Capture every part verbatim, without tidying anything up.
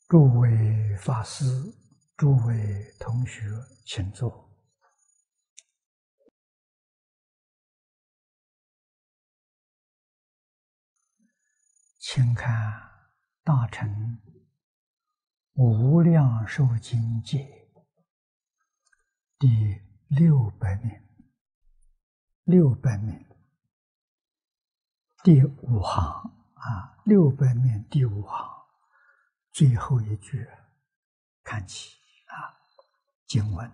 诸位法师、诸位同学，请坐。请看《大乘无量寿经解》第六百名，六百名第五行啊，六百名第五行最后一句，看起啊，经文：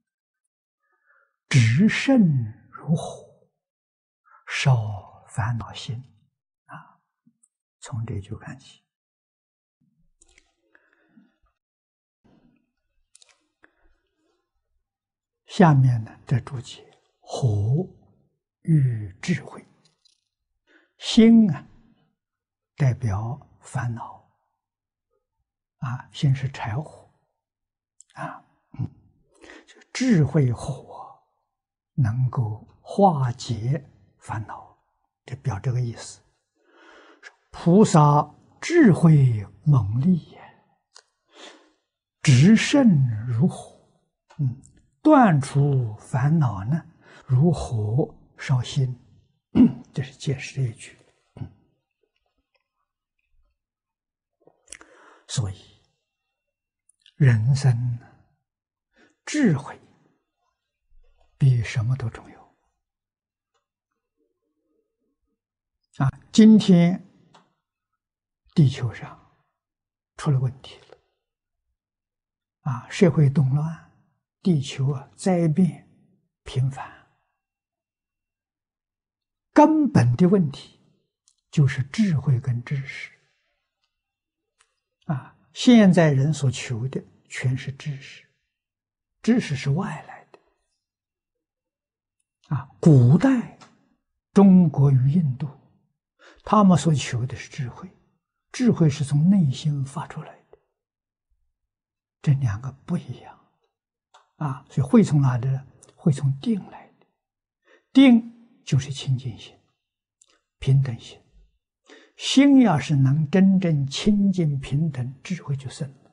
直胜如火，烧烦恼心啊，从这句看起。下面呢，这注解：火喻智慧，心啊代表烦恼啊，心是柴火啊，嗯，就智慧火能够化解烦恼，这表这个意思。菩萨智慧猛力也，直胜如火，嗯。断除烦恼呢，如火烧心，这是解释这一句。所以，人生智慧比什么都重要啊！今天地球上出了问题了啊，社会动乱。地球啊，灾变频繁，根本的问题就是智慧跟知识啊！现在人所求的全是知识，知识是外来的啊！古代中国与印度，他们所求的是智慧，智慧是从内心发出来的，这两个不一样。啊，所以会从哪里呢？会从定来的。定就是清净心、平等心。心要是能真正清净平等，智慧就生了。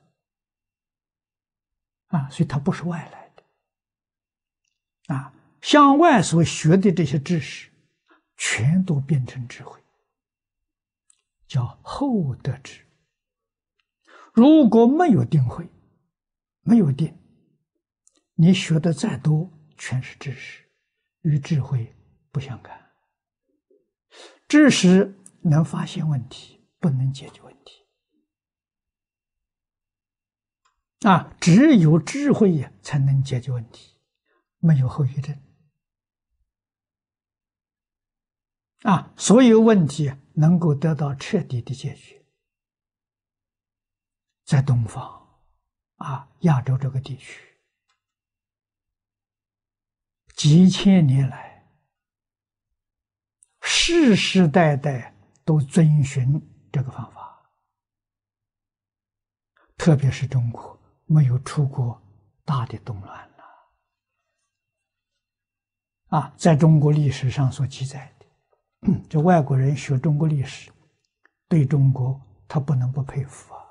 啊，所以它不是外来的。啊，向外所学的这些知识，全都变成智慧，叫后得智。如果没有定慧，没有定，你学的再多，全是知识，与智慧不相干。知识能发现问题，不能解决问题。啊，只有智慧呀，才能解决问题，没有后遗症。啊，所有问题能够得到彻底的解决。在东方，啊，亚洲这个地区。几千年来，世世代代都遵循这个方法，特别是中国没有出过大的动乱了。啊，在中国历史上所记载的，这外国人学中国历史，对中国他不能不佩服啊！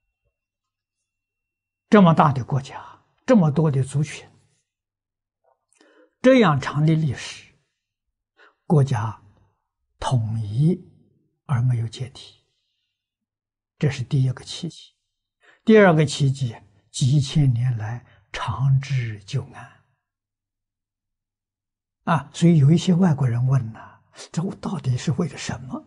这么大的国家，这么多的族群。这样长的历史，国家统一而没有解体，这是第一个奇迹。第二个奇迹，几千年来长治久安啊！所以有一些外国人问呢、啊，这到底是为了什么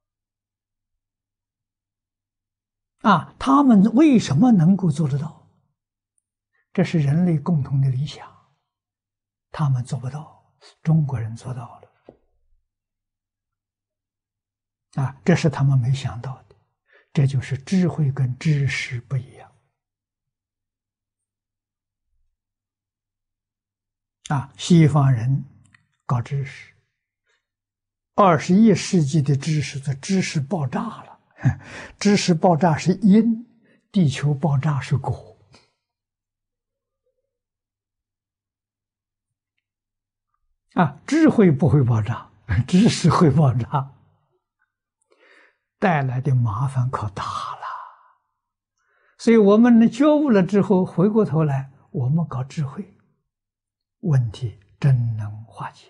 啊？他们为什么能够做得到？这是人类共同的理想。他们做不到，中国人做到了啊！这是他们没想到的，这就是智慧跟知识不一样啊！西方人搞知识，二十一世纪的知识的知识爆炸了，知识爆炸是因，地球爆炸是果。啊，智慧不会爆炸，知识会爆炸，带来的麻烦可大了。 所以我们呢觉悟了之后，回过头来，我们搞智慧，问题真能化解。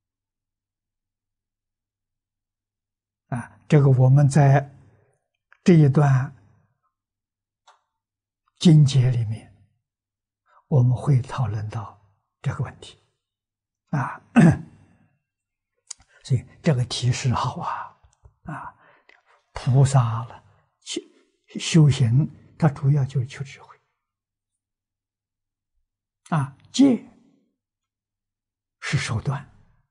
啊，这个我们在这一段经节里面，我们会讨论到这个问题。啊，所以这个提示好啊！啊，菩萨了修修行，它主要就是求智慧。啊，戒是手段，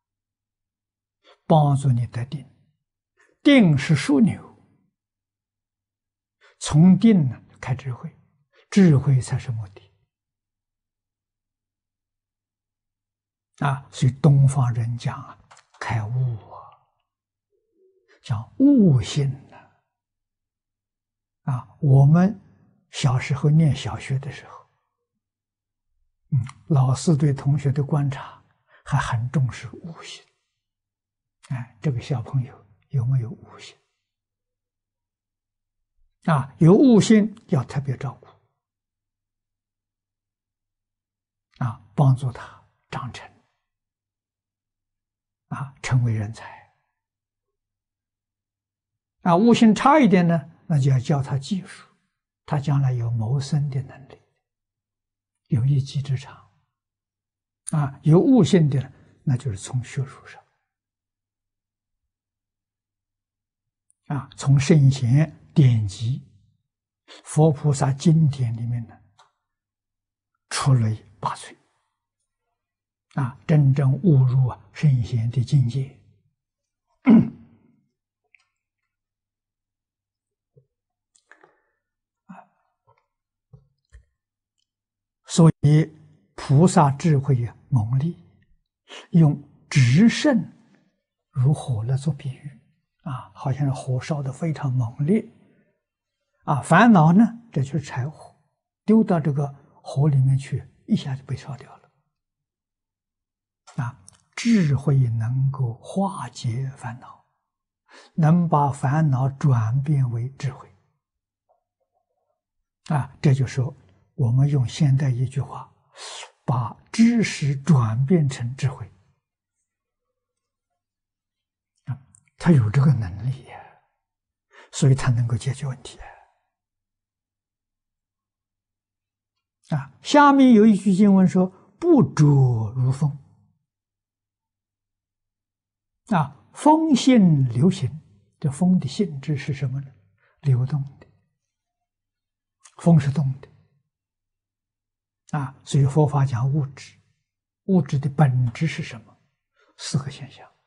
帮助你得定；定是枢纽，从定呢开智慧，智慧才是目的。啊，所以东方人讲啊，开悟啊，讲悟性呢。啊，我们小时候念小学的时候，嗯，老师对同学的观察还很重视悟性。哎，这个小朋友有没有悟性？啊，有悟性要特别照顾，啊，帮助他长成。啊，成为人才。啊，悟性差一点呢，那就要教他技术，他将来有谋生的能力，有一技之长。啊，有悟性的，那就是从学术上，啊，从圣贤典籍、佛菩萨经典里面呢，出类拔萃。啊，真正悟入啊圣贤的境界。所以菩萨智慧啊猛烈，用直胜如火来做比喻。啊，好像是火烧的非常猛烈。啊，烦恼呢，这就是柴火，丢到这个火里面去，一下就被烧掉了。啊，智慧能够化解烦恼，能把烦恼转变为智慧。啊，这就是我们用现代一句话，把知识转变成智慧。啊，他有这个能力呀，所以他能够解决问题。啊，下面有一句经文说：“不着如风。”啊，风性流行，这风的性质是什么呢？流动的，风是动的。啊，所以佛法讲物质，物质的本质是什么？四个现象。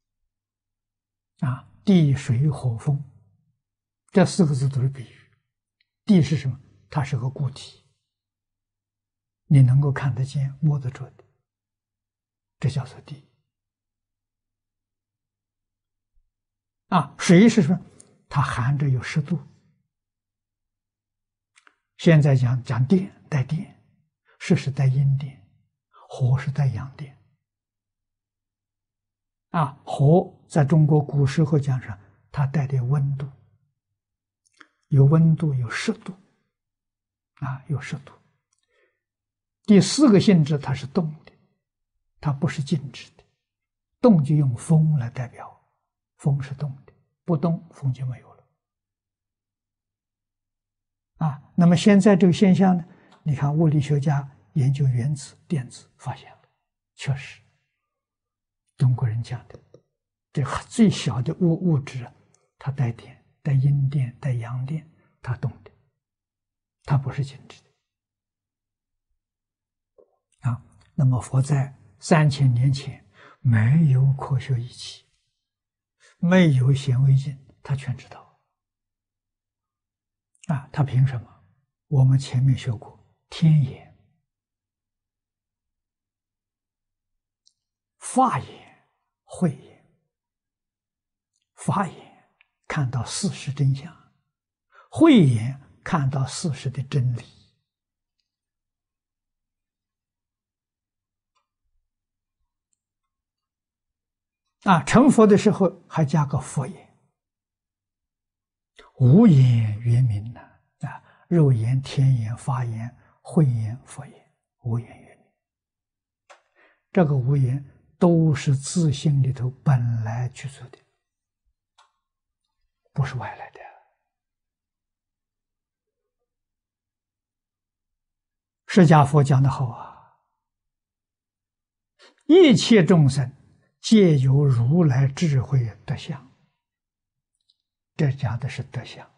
啊，地水火风，这四个字都是比喻。地是什么？它是个固体，你能够看得见、摸得着的，这叫做地。啊，水是什么？它含着有湿度。现在讲讲电，带电，水是带阴电，火是带阳电。啊，火在中国古时候讲上，它带点温度，有温度，有湿度。啊，有湿度。第四个性质，它是动的，它不是静止的。动就用风来代表。风是动的，不动风就没有了。啊，那么现在这个现象呢？你看物理学家研究原子、电子，发现了，确实，中国人讲的，这最小的物物质，它带电，带阴电，带阳电，它动的，它不是静止的。啊，那么佛在三千年前没有科学仪器。没有显微镜，他全知道。啊，他凭什么？我们前面学过，天眼、法眼、慧眼。法眼看到事实真相，慧眼看到事实的真理。啊，成佛的时候还加个佛眼，无眼圆明呢。啊， 肉言、天言、法言、慧言、佛言，无言于明。这个无言都是自性里头本来具足的，不是外来的。释迦佛讲得好啊，一切众生皆有如来智慧德相。这讲的是德相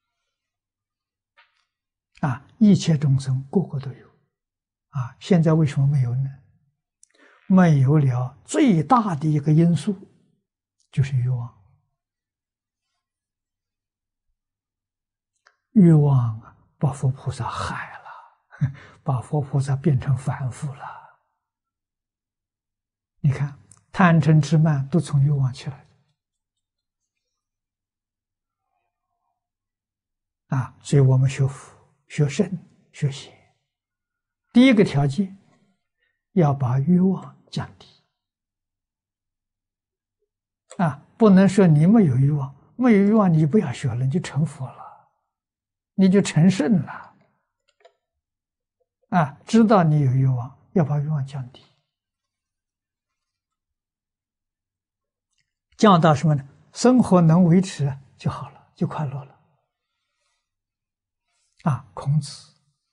啊，一切众生个个都有啊。现在为什么没有呢？没有了最大的一个因素，就是欲望。欲望啊，把佛菩萨害了，把佛菩萨变成凡夫了。你看，贪嗔痴慢都从欲望起来的啊。所以我们学佛、学圣、学贤，第一个条件要把欲望降低啊，不能说你没有欲望，没有欲望你不要学了，你就成佛了，你就成圣了啊！知道你有欲望，要把欲望降低，降到什么呢？生活能维持就好了，就快乐了啊！孔子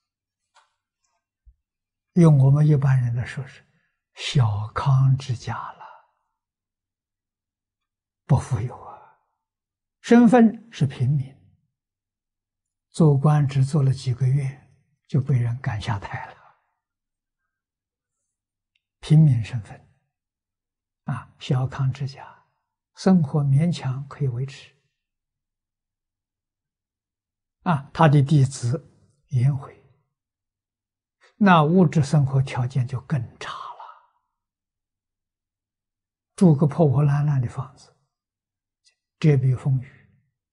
用我们一般人的说是小康之家了，不富有啊，身份是平民，做官只做了几个月就被人赶下台了，平民身份啊，小康之家，生活勉强可以维持啊。他的弟子颜回，那物质生活条件就更差了，住个破破烂烂的房子，遮蔽风雨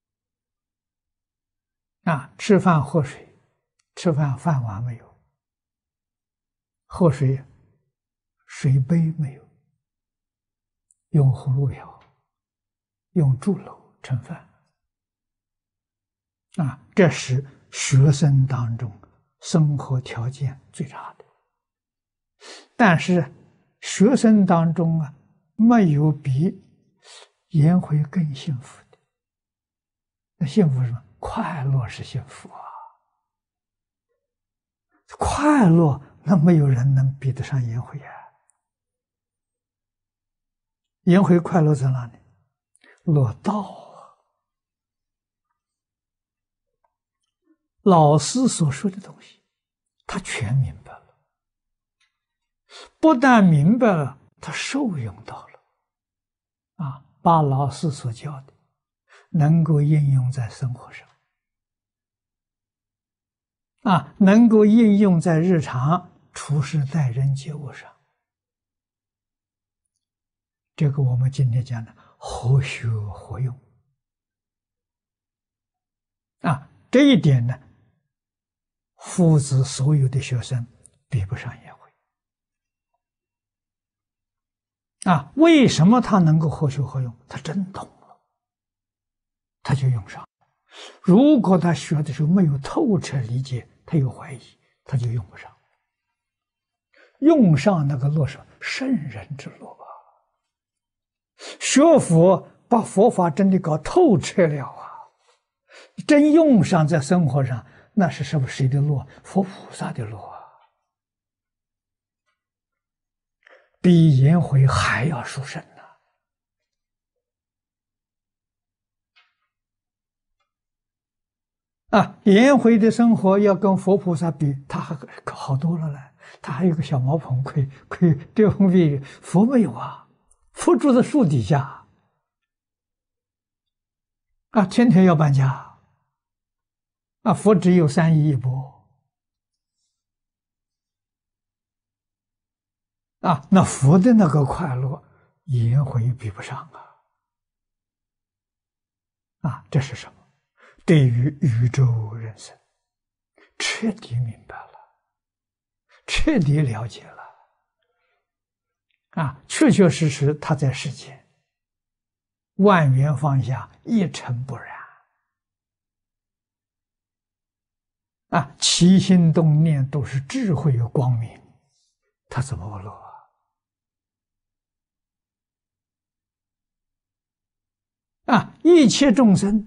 啊，吃饭喝水，吃饭饭碗没有，喝水水杯没有，用葫芦瓢，用竹篓盛饭啊，这是学生当中生活条件最差的。但是学生当中啊，没有比颜回更幸福的。那幸福是什么？快乐是幸福啊！快乐，那没有人能比得上颜回啊。颜回快乐在哪里？乐道啊！老师所说的东西，他全明白了。不但明白了，他受用到了啊，把老师所教的能够应用在生活上啊，能够应用在日常处事待人接物上。这个我们今天讲的活学活用啊，这一点呢，夫子所有的学生比不上颜回啊。为什么他能够活学活用？他真懂了，他就用上。如果他学的时候没有透彻理解，他有怀疑，他就用不上。用上那个乐是圣人之乐啊！学佛把佛法真的搞透彻了啊！真用上在生活上，那是什么？谁的乐？佛菩萨的乐啊！比颜回还要殊胜呢。啊，颜回的生活要跟佛菩萨比，他还好多了呢。他还有个小茅棚，可以可以遮风避雨。佛没有啊，佛住在树底下啊，天天要搬家啊。佛只有三衣一钵啊，那佛的那个快乐，颜回比不上啊。啊，这是什么？对于宇宙人生彻底明白了，彻底了解了啊，确确实实他在世间万缘放下，一尘不染啊，起心动念都是智慧与光明，他怎么堕落啊？啊，一切众生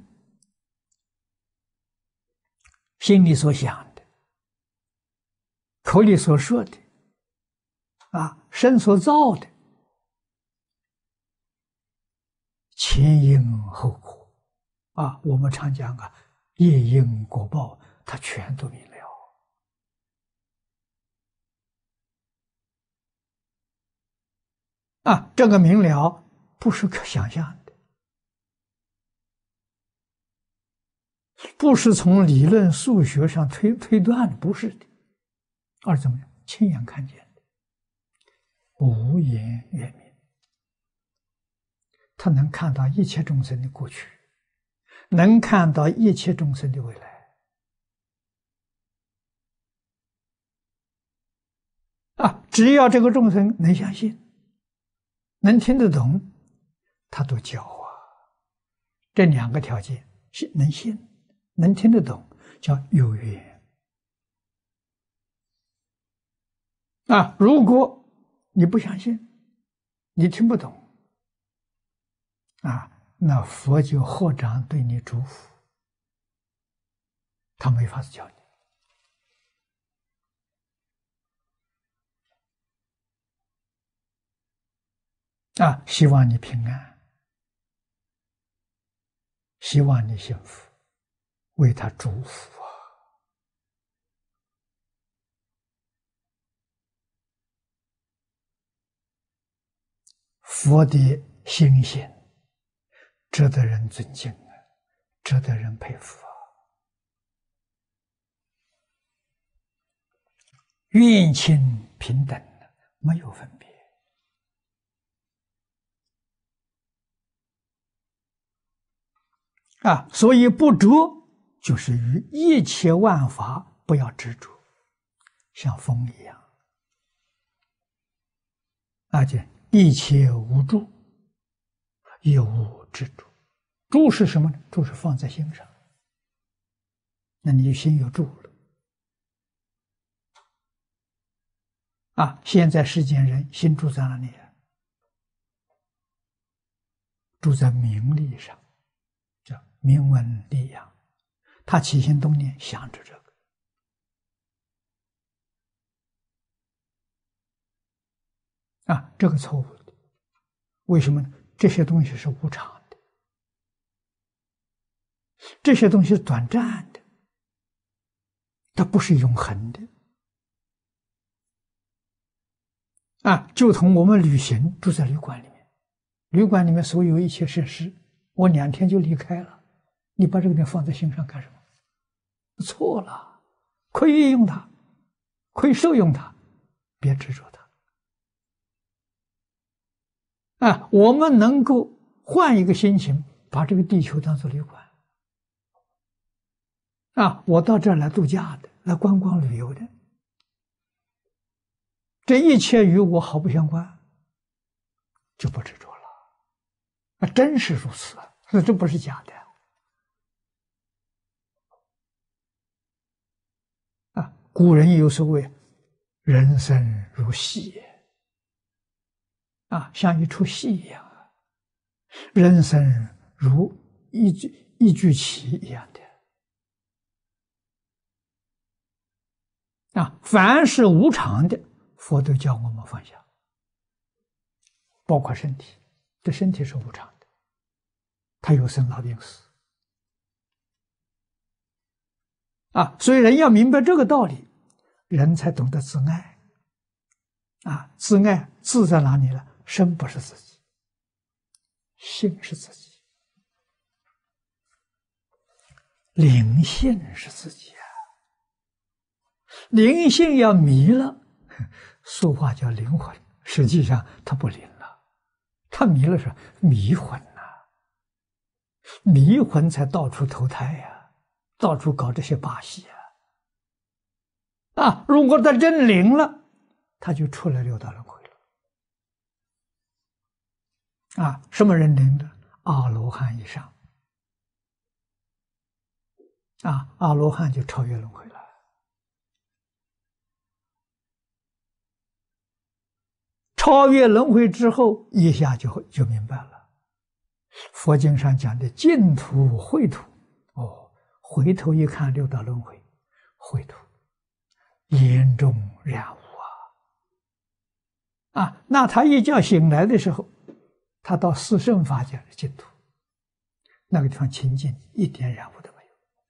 心里所想的，口里所说的，啊，身所造的，前因后果，啊，我们常讲啊，业因果报，他全都明了。啊，这个明了不是可想象的，不是从理论数学上推推断的，不是的，而怎么样？亲眼看见的，无言愿明。他能看到一切众生的过去，能看到一切众生的未来。啊，只要这个众生能相信，能听得懂，他都教啊。这两个条件，是能信，能听得懂，叫有缘。啊，如果你不相信，你听不懂，啊，那佛就合掌对你祝福，他没法子教你。啊，希望你平安，希望你幸福，为他祝福啊！佛的心性值得人尊敬啊，值得人佩服啊！愿亲平等，没有分别。啊，所以不着就是于一切万法不要执着，像风一样，而且一切无住，也无执着。住是什么呢？住是放在心上，那你心有住了。啊，现在世间人心住在哪里啊？住在名利上，叫名闻利养，他起心动念想着这个。啊，这个错误的，为什么呢？这些东西是无常的，这些东西是短暂的，它不是永恒的。啊，就同我们旅行住在旅馆里面，旅馆里面所有一切设施，我两天就离开了，你把这个点放在心上干什么？错了，可以运用它，可以受用它，别执着它。啊，我们能够换一个心情，把这个地球当作旅馆。啊，我到这儿来度假的，来观光旅游的，这一切与我毫不相关，就不执着了。啊，真是如此啊，这不是假的。啊，古人有所谓“人生如戏”，啊，像一出戏一样啊，人生如一句一句棋一样的。啊，凡是无常的，佛都教我们放下，包括身体，这身体是无常的，它有生老病死。啊，所以人要明白这个道理，人才懂得自爱。啊，自爱自在哪里了？身不是自己，性是自己，灵性是自己啊。灵性要迷了，俗话叫灵魂，实际上它不灵了，它迷了是迷魂呐、啊，迷魂才到处投胎呀、啊，到处搞这些把戏啊。啊，如果他真灵了，他就出来六道轮回了。啊，什么人灵的？阿罗汉以上。啊，阿罗汉就超越轮回了。 超越轮回之后，一下就就明白了。佛经上讲的净土秽土，哦，回头一看六道轮回，秽土，严重染污啊！啊，那他一觉醒来的时候，他到四圣法界的净土，那个地方清净，一点染污都没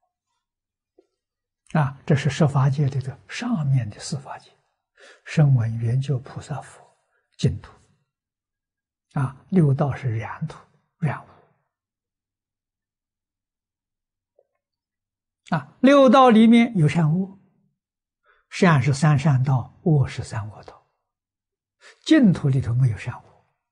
有。啊，这是十法界这个上面的四法界，声闻缘觉菩萨佛净土。啊，六道是染土染污。啊，六道里面有善恶，善是三善道，恶是三恶道。净土里头没有善恶。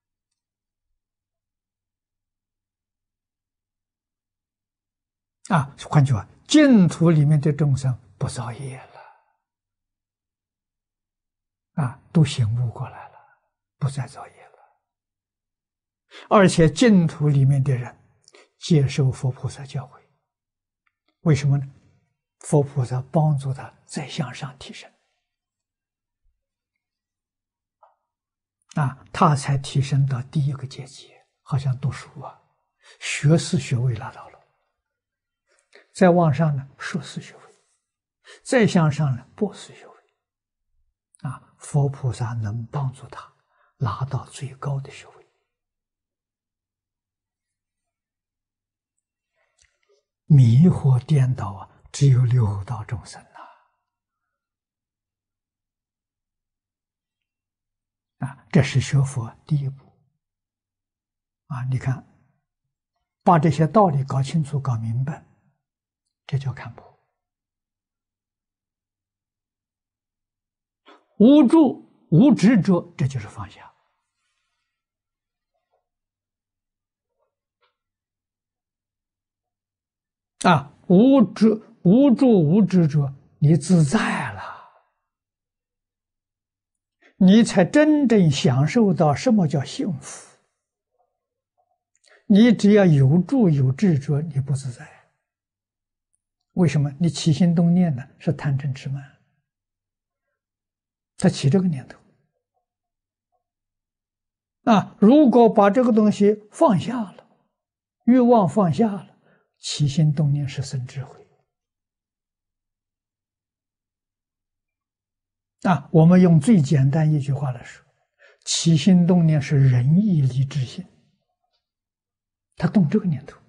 啊，换句话，净土里面的众生不造业了，啊，都醒悟过来了，不再造业了。而且净土里面的人接受佛菩萨教诲，为什么呢？佛菩萨帮助他再向上提升，啊，他才提升到第一个阶级，好像读书啊，学士学位拿到了。再往上呢，硕士学位；再向上呢，博士学位。啊，佛菩萨能帮助他拿到最高的学位。迷惑颠倒啊，只有六道众生呐！啊，这是学佛第一步。啊，你看，把这些道理搞清楚、搞明白。这叫看破，无住无执着，这就是放下。啊，无执无住无执着，你自在了，你才真正享受到什么叫幸福。你只要有住有执着，你不自在。为什么？你起心动念呢？是贪嗔痴慢，他起这个念头。啊，如果把这个东西放下了，欲望放下了，起心动念是生智慧。啊，我们用最简单一句话来说，起心动念是仁义礼智信，他动这个念头。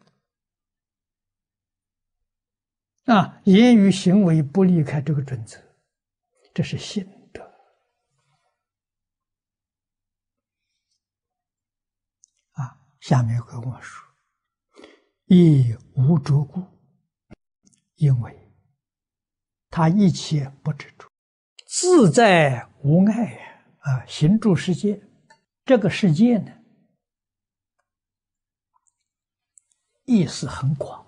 啊，言语行为不离开这个准则，这是信德。啊，下面跟我说，亦无着故，因为他一切不执着，自在无碍啊，行住世界，这个世界呢，意思很广。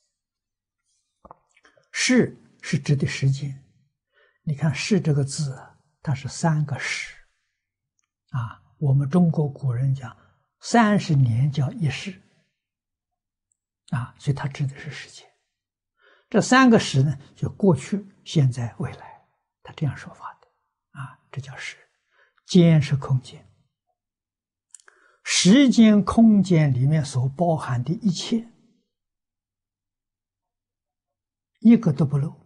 世是指的时间，你看世这个字啊，它是三个时啊。我们中国古人讲三十年叫一世啊，所以它指的是时间。这三个时呢，就过去、现在、未来，他这样说法的啊，这叫时。间是空间，时间、空间里面所包含的一切，一个都不漏，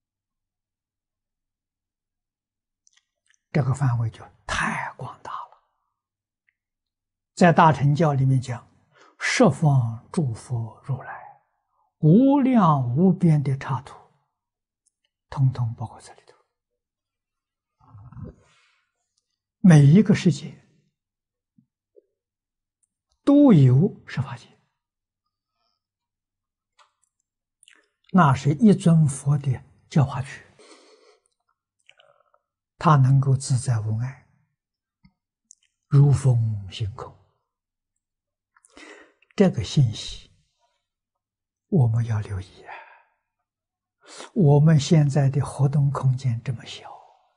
这个范围就太广大了。在大乘教里面讲，十方诸佛如来，无量无边的刹土，统统包括在里头。每一个世界都有十法界，那是一尊佛的教化区，他能够自在无碍，如风行空。这个信息我们要留意啊！我们现在的活动空间这么小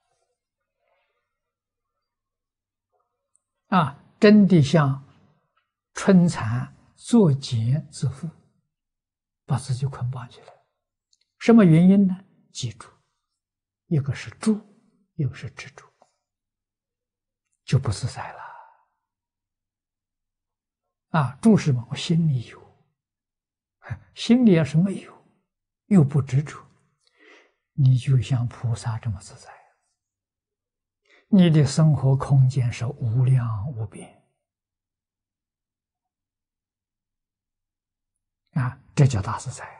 啊，真的像春蚕作茧自缚，把自己捆绑起来。什么原因呢？记住，一个是住，一个是执着。 就不自在了。啊，住什么？我心里有，心里要是没有，又不执着，你就像菩萨这么自在。你的生活空间是无量无边啊，这叫大自在。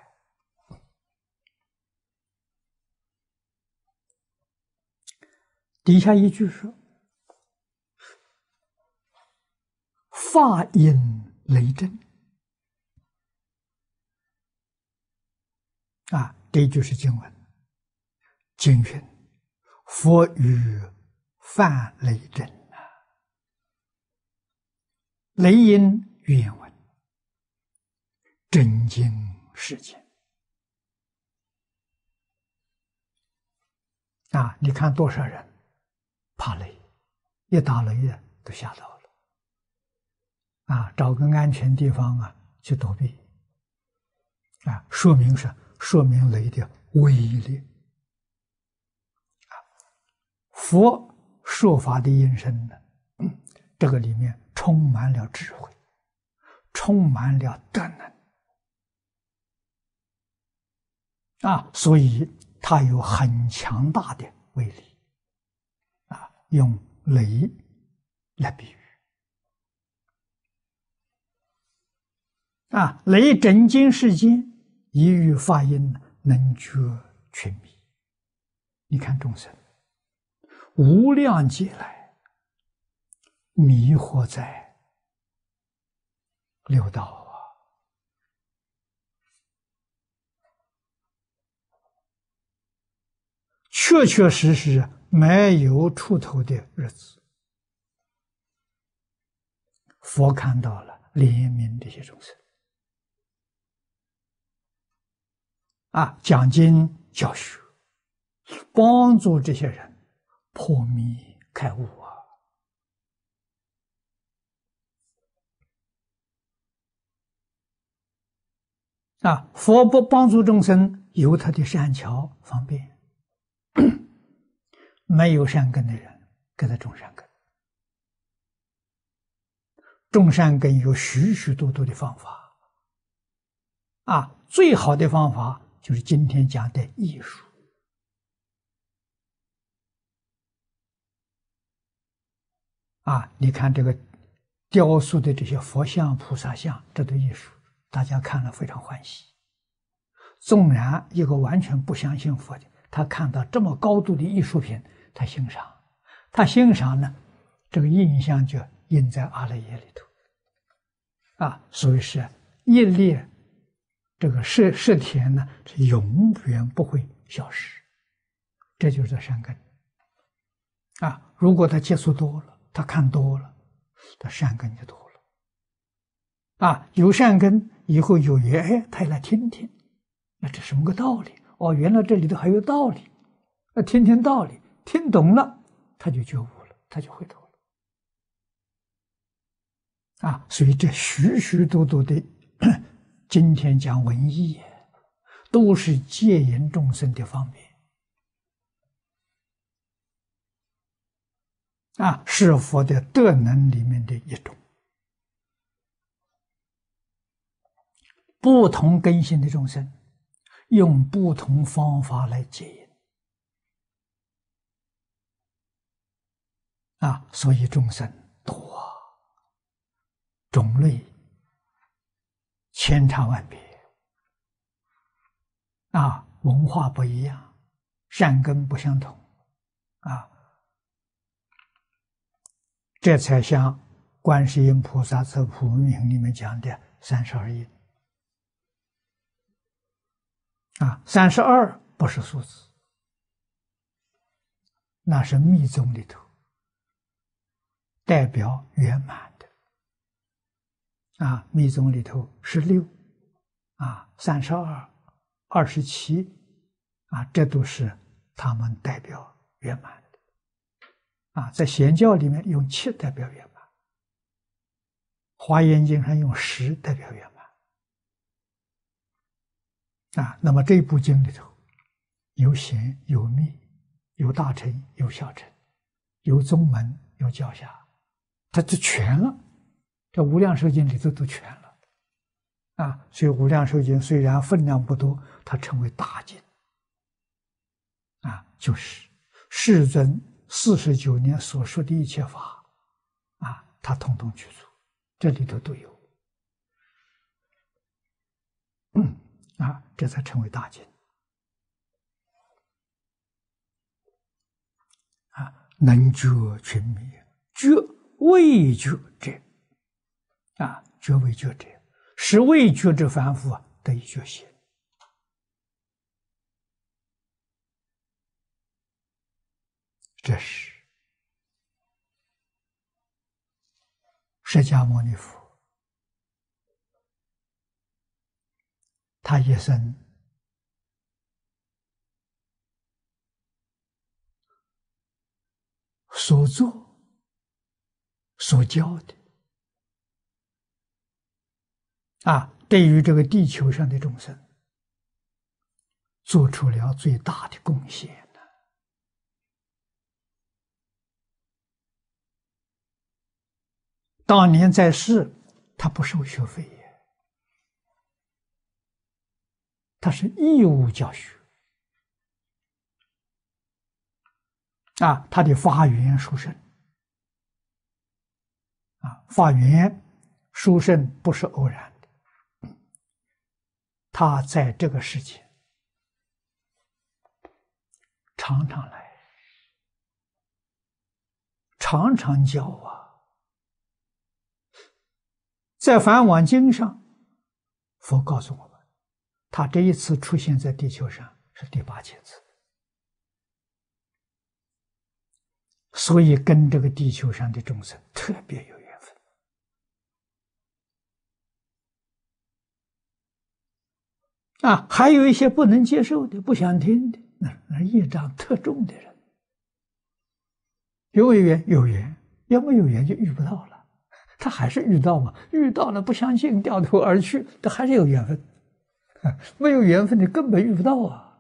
底下一句说：“法音雷震。”啊，这一句是经文。经云：“佛语梵雷震啊。”雷音原文，震惊世间。啊，你看多少人怕雷，一打雷呀都吓到了。啊，找个安全地方啊去躲避。啊，说明是说明雷的威力。啊，佛说法的音声呢，嗯，这个里面充满了智慧，充满了德能。啊，所以它有很强大的威力。啊，用雷来比喻。啊，雷震惊世间，一语法音能觉群迷。你看众生无量劫来迷惑在六道啊，确确实实没有出头的日子。佛看到了，怜悯这些众生。啊，讲经教学，帮助这些人破迷开悟啊！啊，佛不帮助众生，有他的善巧方便。没有善根的人，给他种善根。种善根有许许多多的方法。啊，最好的方法就是今天讲的艺术。啊，你看这个雕塑的这些佛像、菩萨像，这都艺术，大家看了非常欢喜。纵然一个完全不相信佛的，他看到这么高度的艺术品，他欣赏，他欣赏呢，这个印象就印在阿赖耶里头。啊，所以是业力，这个摄摄田呢，是永远不会消失，这就是善根。啊，如果他接触多了，他看多了，他善根就多了。啊，有善根以后有缘，哎，他也来听听，那这什么个道理？哦，原来这里头还有道理，那听听道理，听懂了，他就觉悟了，他就回头了。啊，所以这许许多多的今天讲文艺，都是戒引众生的方便。啊，是佛的德能里面的一种。不同根性的众生，用不同方法来戒引。啊，所以众生多，种类千差万别。啊，文化不一样，善根不相同。啊。这才像观世音菩萨在《普门品》里面讲的三十二应。啊，三十二不是数字，那是密宗里头代表圆满的。啊，密宗里头十六，啊，三十二、二十七，啊，这都是他们代表圆满。啊，在显教里面用七代表圆满，华严经上用十代表圆满。啊，那么这部经里头有显有密，有大乘有小乘，有宗门有教下，它就全了。这无量寿经里头都全了啊，所以无量寿经虽然分量不多，它称为大经啊，就是世尊四十九年所说的一切法啊，它统统具足，这里头都有。嗯啊，这才称为大经啊，能觉群迷，觉未觉者啊，觉未觉者，使未觉之凡夫啊得以觉醒。这是释迦牟尼佛他一生所做所教的啊，对于这个地球上的众生做出了最大的贡献呢。当年在世，他不收学费耶，他是义务教学啊，他的发愿殊胜啊，发愿殊胜不是偶然的，他在这个世界常常来，常常教啊。在《梵网经》上，佛告诉我们，他这一次出现在地球上是第八千次，所以跟这个地球上的众生特别有缘分啊。还有一些不能接受的、不想听的，那那业障特重的人，有没有缘？有缘，要没有缘就遇不到了。他还是遇到嘛，遇到了不相信，掉头而去，他还是有缘分。没有缘分，你根本遇不到啊！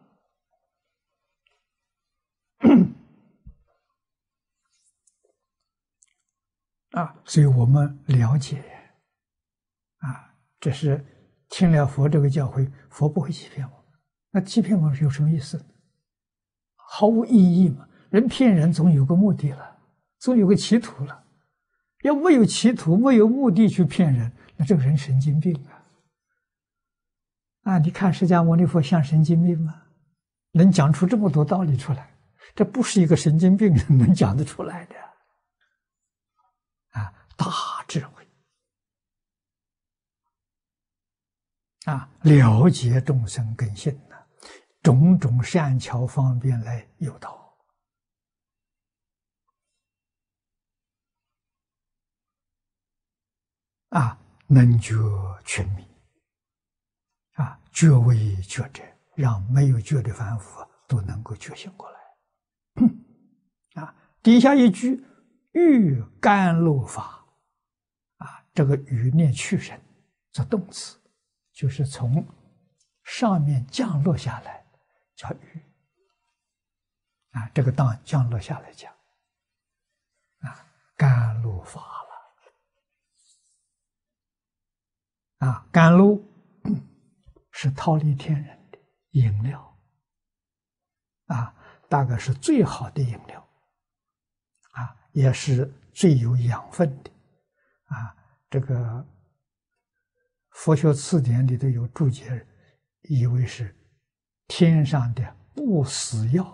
啊，所以我们了解啊，这是听了佛这个教诲，佛不会欺骗我。那欺骗我有什么意思？毫无意义嘛！人骗人总有个目的了，总有个企图了。要没有企图、没有目的去骗人，那这个人神经病啊！啊，你看释迦牟尼佛像神经病吗？能讲出这么多道理出来，这不是一个神经病人能讲得出来的啊！大智慧啊，了解众生根性呢，种种善巧方便来诱导。啊，能觉群迷，啊，觉为觉者，让没有觉的凡夫都能够觉醒过来。啊，底下一句欲甘露法，啊，这个欲念去身做动词，就是从上面降落下来，叫欲。啊，这个当降落下来讲，啊，甘露法了。啊，甘露是忉利天人的饮料，啊，大概是最好的饮料，啊，也是最有养分的，啊，这个佛学词典里头有注解，以为是天上的不死药，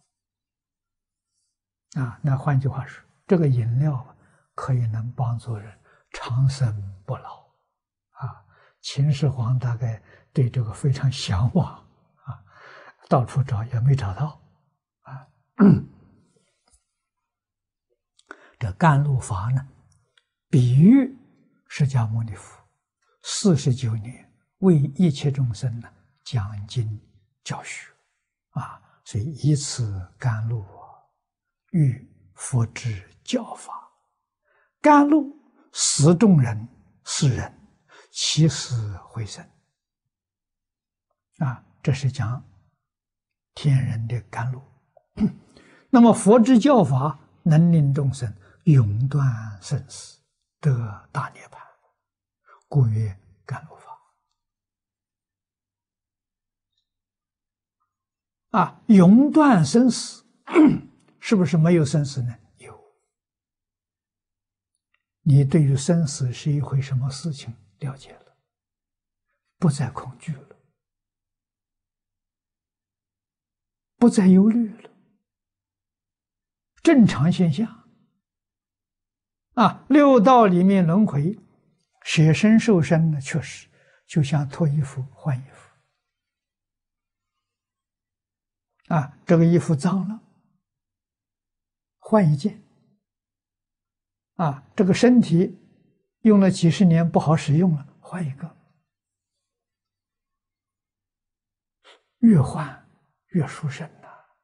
啊，那换句话说，这个饮料可以能帮助人长生不老。啊，秦始皇大概对这个非常向往啊，到处找也没找到啊。这甘露法呢，比喻释迦牟尼佛四十九年为一切众生呢讲经教学啊，所以以此甘露喻佛之教法，甘露使众人是人。起死回生啊，这是讲天人的甘露。那么佛之教法能令众生永断生死，得大涅槃，故曰甘露法。啊，永断生死，是不是没有生死呢？有。你对于生死是一回什么事情了解了，不再恐惧了，不再忧虑了，正常现象。啊，六道里面轮回，舍身受身呢，确实就像脱衣服换衣服。啊，这个衣服脏了，换一件。啊，这个身体用了几十年不好使用了，换一个。越换越殊胜呐！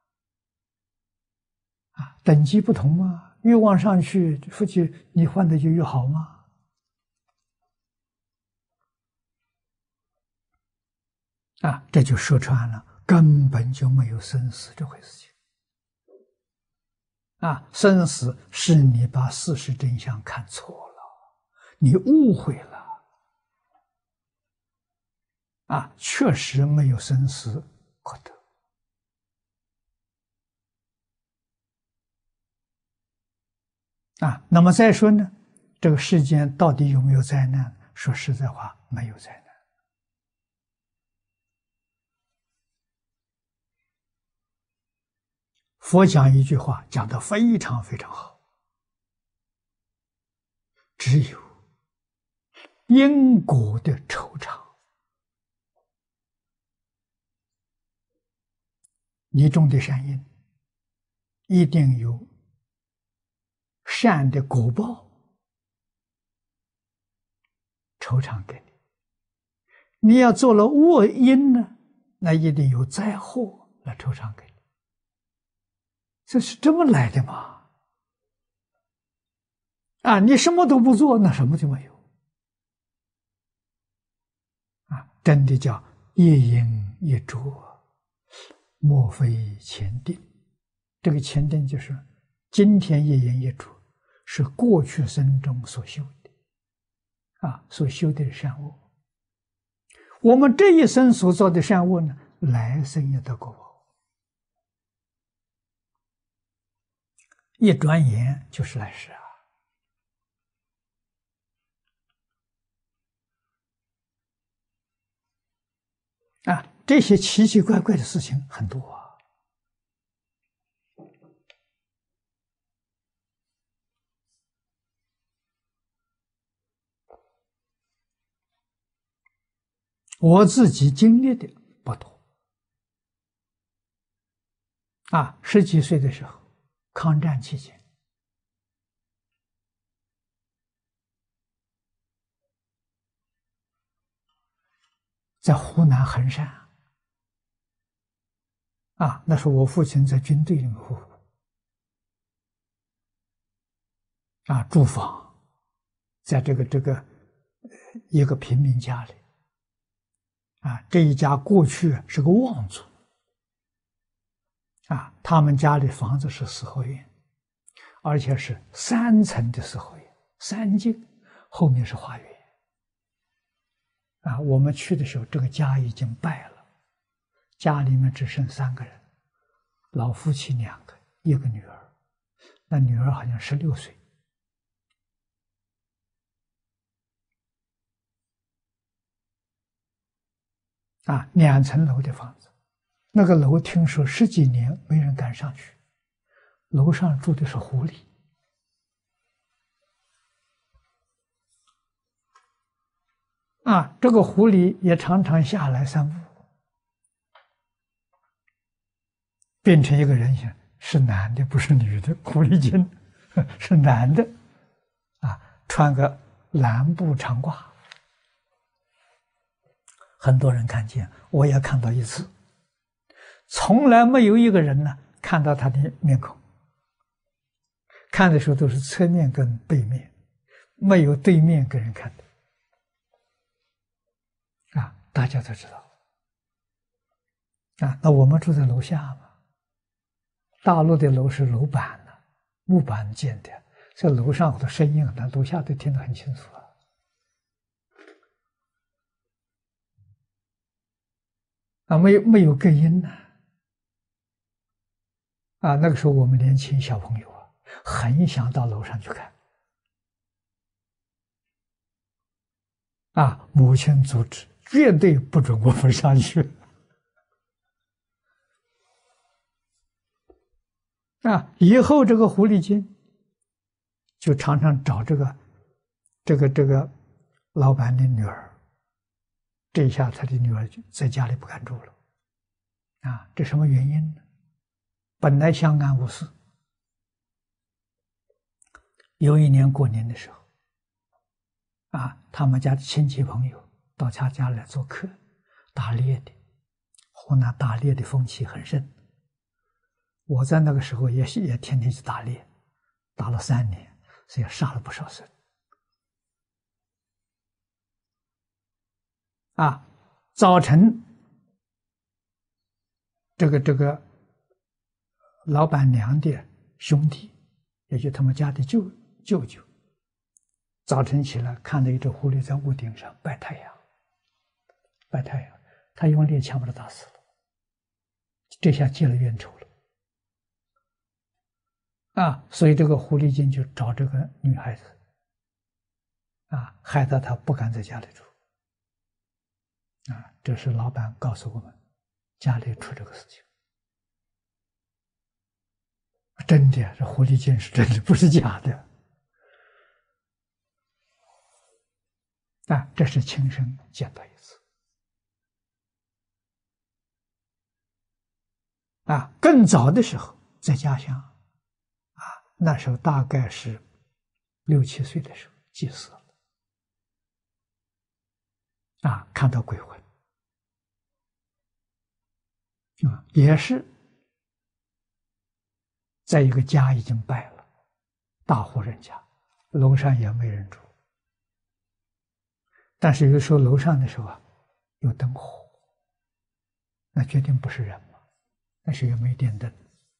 啊，等级不同嘛，越往上去，夫妻你换的就越好吗？啊，这就说穿了，根本就没有生死这回事情。啊，生死是你把事实真相看错了，你误会了。啊，确实没有生死可得。啊，那么再说呢，这个世间到底有没有灾难？说实在话，没有灾难。佛讲一句话，讲得非常非常好，只有因果的酬偿。你种的善因，一定有善的果报酬偿给你。你要做了恶因呢，那一定有灾祸来酬偿给你。这是这么来的嘛？啊，你什么都不做，那什么就没有。啊，真的叫业因业果，莫非前定。这个前定就是今天业因业果是过去生中所修的，啊，所修的善恶。我们这一生所做的善恶呢，来生也得果报。一转眼就是来世啊！啊，这些奇奇怪怪的事情很多啊。我自己经历的不多。啊，十几岁的时候，抗战期间，在湖南衡山，啊，那时候我父亲在军队里面服务，啊，住房，在这个这个一个平民家里，啊，这一家过去是个望族，啊，他们家里房子是四合院，而且是三层的四合院，三进，后面是花园。啊，我们去的时候，这个家已经败了，家里面只剩三个人，老夫妻两个，一个女儿，那女儿好像十六岁。啊，两层楼的房子，那个楼听说十几年没人敢上去，楼上住的是狐狸。啊，这个狐狸也常常下来散步，变成一个人形，是男的，不是女的，狐狸精是男的，啊，穿个蓝布长褂，很多人看见，我也看到一次，从来没有一个人呢看到他的面孔，看的时候都是侧面跟背面，没有对面给人看的。啊，大家都知道。啊，那我们住在楼下嘛，大陆的楼是楼板的，木板建的， 在楼上的声音，那楼下都听得很清楚啊。啊，没有没有隔音呢。啊，那个时候我们年轻小朋友啊，很想到楼上去看。啊，母亲阻止，绝对不准我们上去。啊，以后这个狐狸精就常常找这个这个这个老板的女儿，这一下他的女儿就在家里不敢住了。啊，这什么原因呢？本来相安无事，有一年过年的时候，啊，他们家的亲戚朋友到他家来做客，打猎的，湖南打猎的风气很盛。我在那个时候也也天天去打猎，打了三年，所以杀了不少生。啊，早晨，这个这个老板娘的兄弟，也就他们家的舅舅舅，早晨起来看到一只狐狸在屋顶上拜太阳，拜太阳，他用猎枪把它打死了，这下结了冤仇了。啊，所以这个狐狸精就找这个女孩子，啊，害得她不敢在家里住。啊，这是老板告诉我们，家里出这个事情，真的，这狐狸精是真的，不是假的。啊，这是亲身见到一次。啊，更早的时候在家乡，啊，那时候大概是六七岁的时候祭祀了，啊，看到鬼魂，啊，也是在一个家已经败了，大户人家，楼上也没人住，但是有时候楼上的时候啊，有灯火，那决定不是人嘛，那是也没电灯。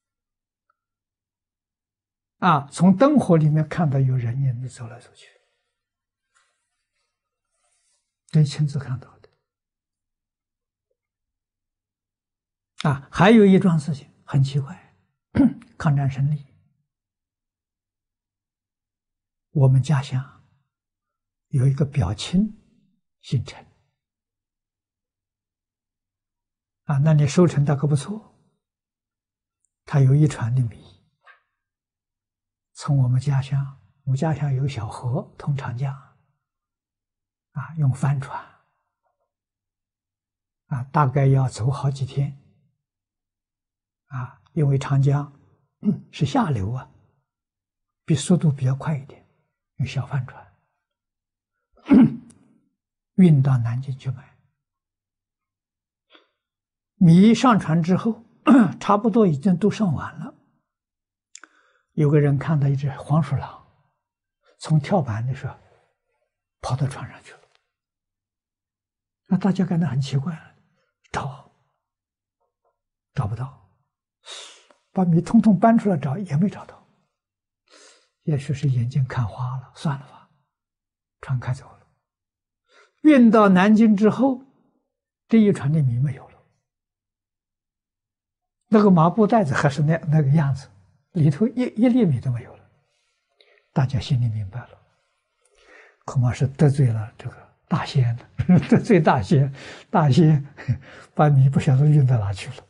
啊，从灯火里面看到有人影子走来走去，这亲自看到的。啊，还有一桩事情很奇怪，抗战胜利，我们家乡有一个表亲姓陈，啊，那你收成大概不错，他有一船的米。从我们家乡，我们家乡有个小河通长江，啊，用帆船，啊，大概要走好几天，啊，因为长江嗯是下流啊，比速度比较快一点，用小帆船运到南京去卖。米上船之后，差不多已经都上完了。有个人看到一只黄鼠狼从跳板的时候跑到船上去了，那大家感到很奇怪，找找不到，把米通通搬出来找也没找到，也许是眼睛看花了，算了吧，船开走了。运到南京之后，这一船的米没有了，那个麻布袋子还是那那个样子，里头一一粒米都没有了。大家心里明白了，恐怕是得罪了这个大仙了，得罪大仙，大仙把米不晓得运到哪去了。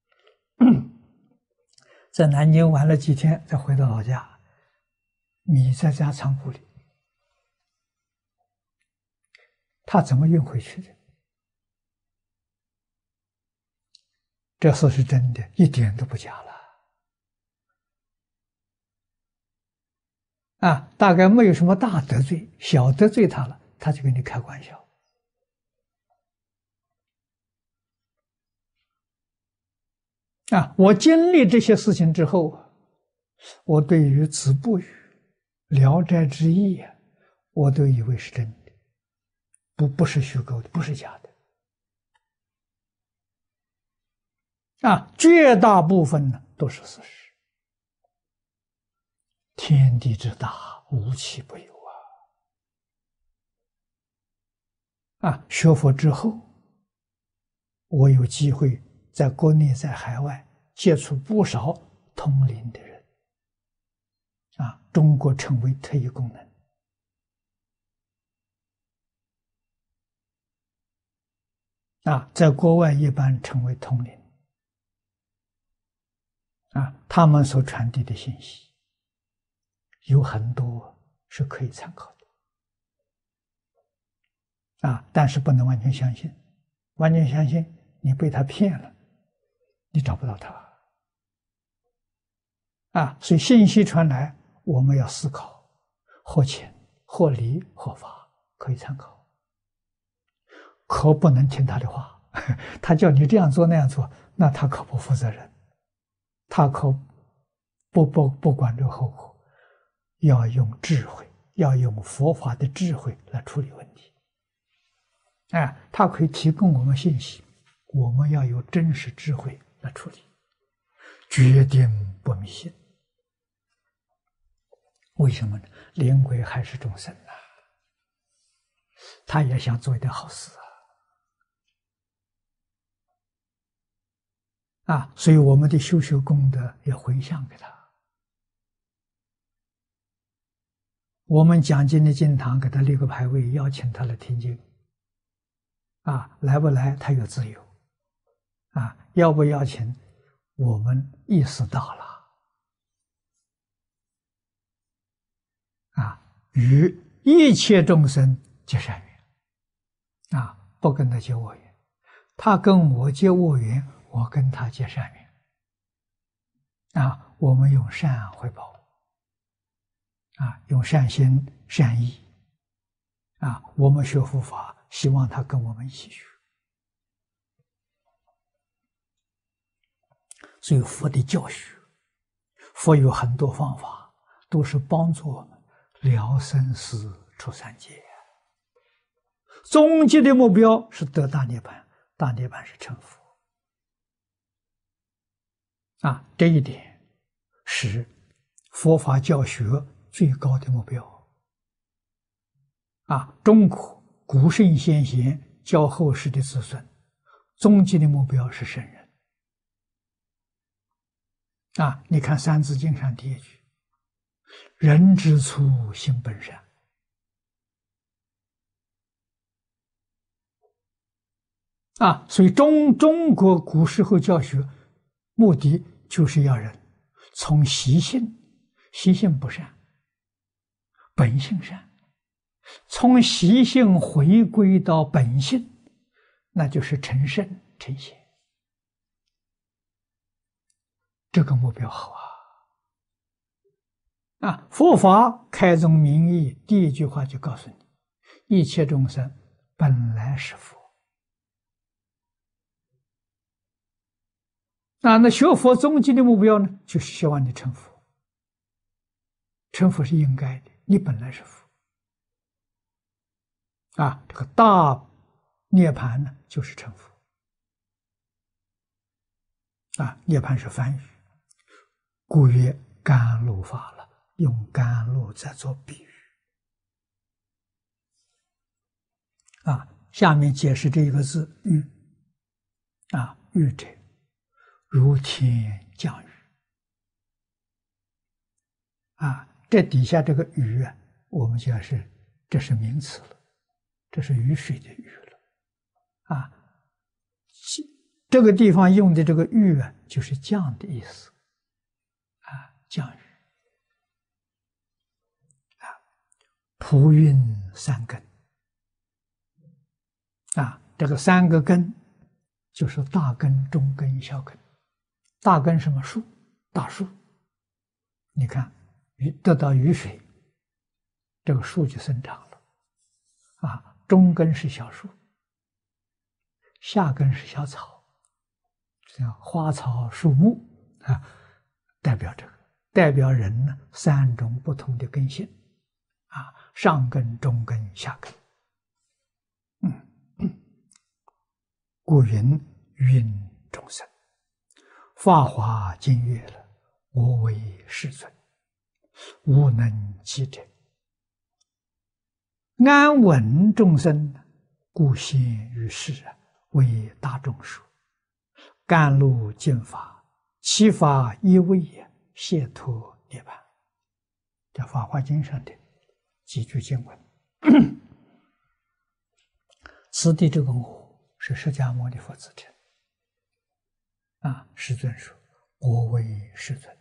在南京玩了几天，再回到老家，米在家仓库里，他怎么运回去的？这事是真的，一点都不假了。啊，大概没有什么大得罪，小得罪他了，他就跟你开玩笑。啊，我经历这些事情之后，我对于子不语、聊斋志异啊，我都以为是真的，不不是虚构的，不是假的。啊，绝大部分呢都是事实。 天地之大，无奇不有啊！啊，学佛之后，我有机会在国内在海外接触不少通灵的人，啊，中国成为特异功能。啊，在国外一般称为通灵。啊，他们所传递的信息有很多是可以参考的。啊，但是不能完全相信，完全相信你被他骗了，你找不到他。啊，所以信息传来，我们要思考，或浅、或理、或法，可以参考，可不能听他的话。他叫你这样做那样做，那他可不负责任，他可不不不管这个后果，要用智慧，要用佛法的智慧来处理问题。哎，他可以提供我们信息，我们要有真实智慧来处理，决定不迷信。为什么呢？灵鬼还是众生啊，他也想做一点好事啊。啊，所以我们的修修功德要回向给他。我们讲经的经堂给他立个牌位，邀请他来听经。啊，来不来他有自由。啊，要不邀请，我们意识到了。啊，与一切众生结善缘。啊，不跟他结恶缘，他跟我结恶缘，我跟他结善缘。啊，我们用善回报。啊，用善心善意。啊，我们学佛法，希望他跟我们一起学。所以佛的教学，佛有很多方法，都是帮助我们了生死出三界。终极的目标是得大涅槃，大涅槃是成佛。啊，这一点是佛法教学最高的目标。啊，中国古圣先贤教后世的子孙，终极的目标是圣人。啊，你看《三字经》上第一句：“人之初，性本善。”啊，所以中中国古时候教学目的就是要人从习性，习性不善，本性善，从习性回归到本性，那就是成圣成贤。这个目标好啊！啊，佛法开宗明义，第一句话就告诉你：一切众生本来是佛。啊，那学佛终极的目标呢，就是希望你成佛。成佛是应该的，你本来是佛。啊，这个大涅槃呢，就是成佛。啊，涅槃是梵语，故曰甘露法了，用甘露在做比喻。啊，下面解释这一个字“雨”。啊，雨者，如天降雨。啊，这底下这个雨啊，我们讲是这是名词了，这是雨水的雨了。啊，这个地方用的这个雨啊，就是降的意思。啊，降雨。啊，普运三根。啊，这个三个根就是大根、中根、小根。大根什么树？大树。你看，雨得到雨水，这个树就生长了。啊，中根是小树，下根是小草，像花草树木啊，代表这个，代表人呢三种不同的根性。啊，上根、中根、下根。嗯，故云云众生，法华经曰了，我为世尊。 无能及者。安稳众生，故现于世，为大众说。甘露净法，其法一味也，解脱涅槃。这《法华经》上的几句经文。此地这个我是释迦牟尼佛自称。啊，世尊说：“我为世尊。”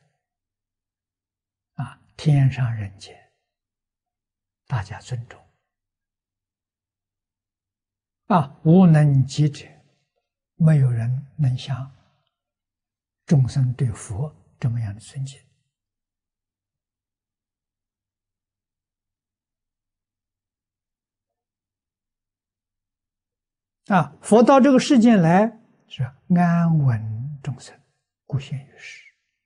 啊，天上人间，大家尊重。啊，无能及者，没有人能像众生对佛这么样的尊敬。啊，佛到这个世间来是安稳众生，故现于世，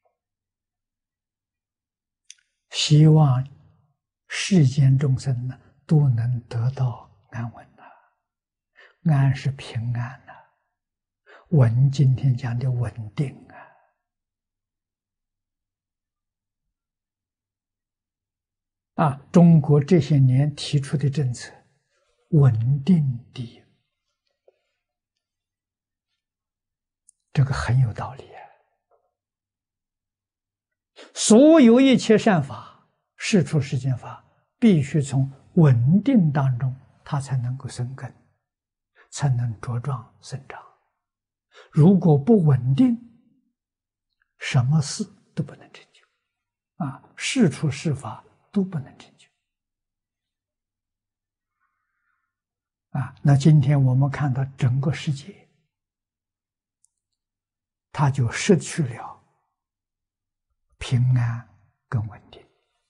希望世间众生呢都能得到安稳啊。安是平安啊，稳今天讲的稳定啊。啊，中国这些年提出的政策，稳定第一。这个很有道理啊！所有一切善法、事出世间法，必须从稳定当中，它才能够生根，才能茁壮生长。如果不稳定，什么事都不能成就啊！事出世法都不能成就啊！那今天我们看到整个世界，他就失去了平安跟稳定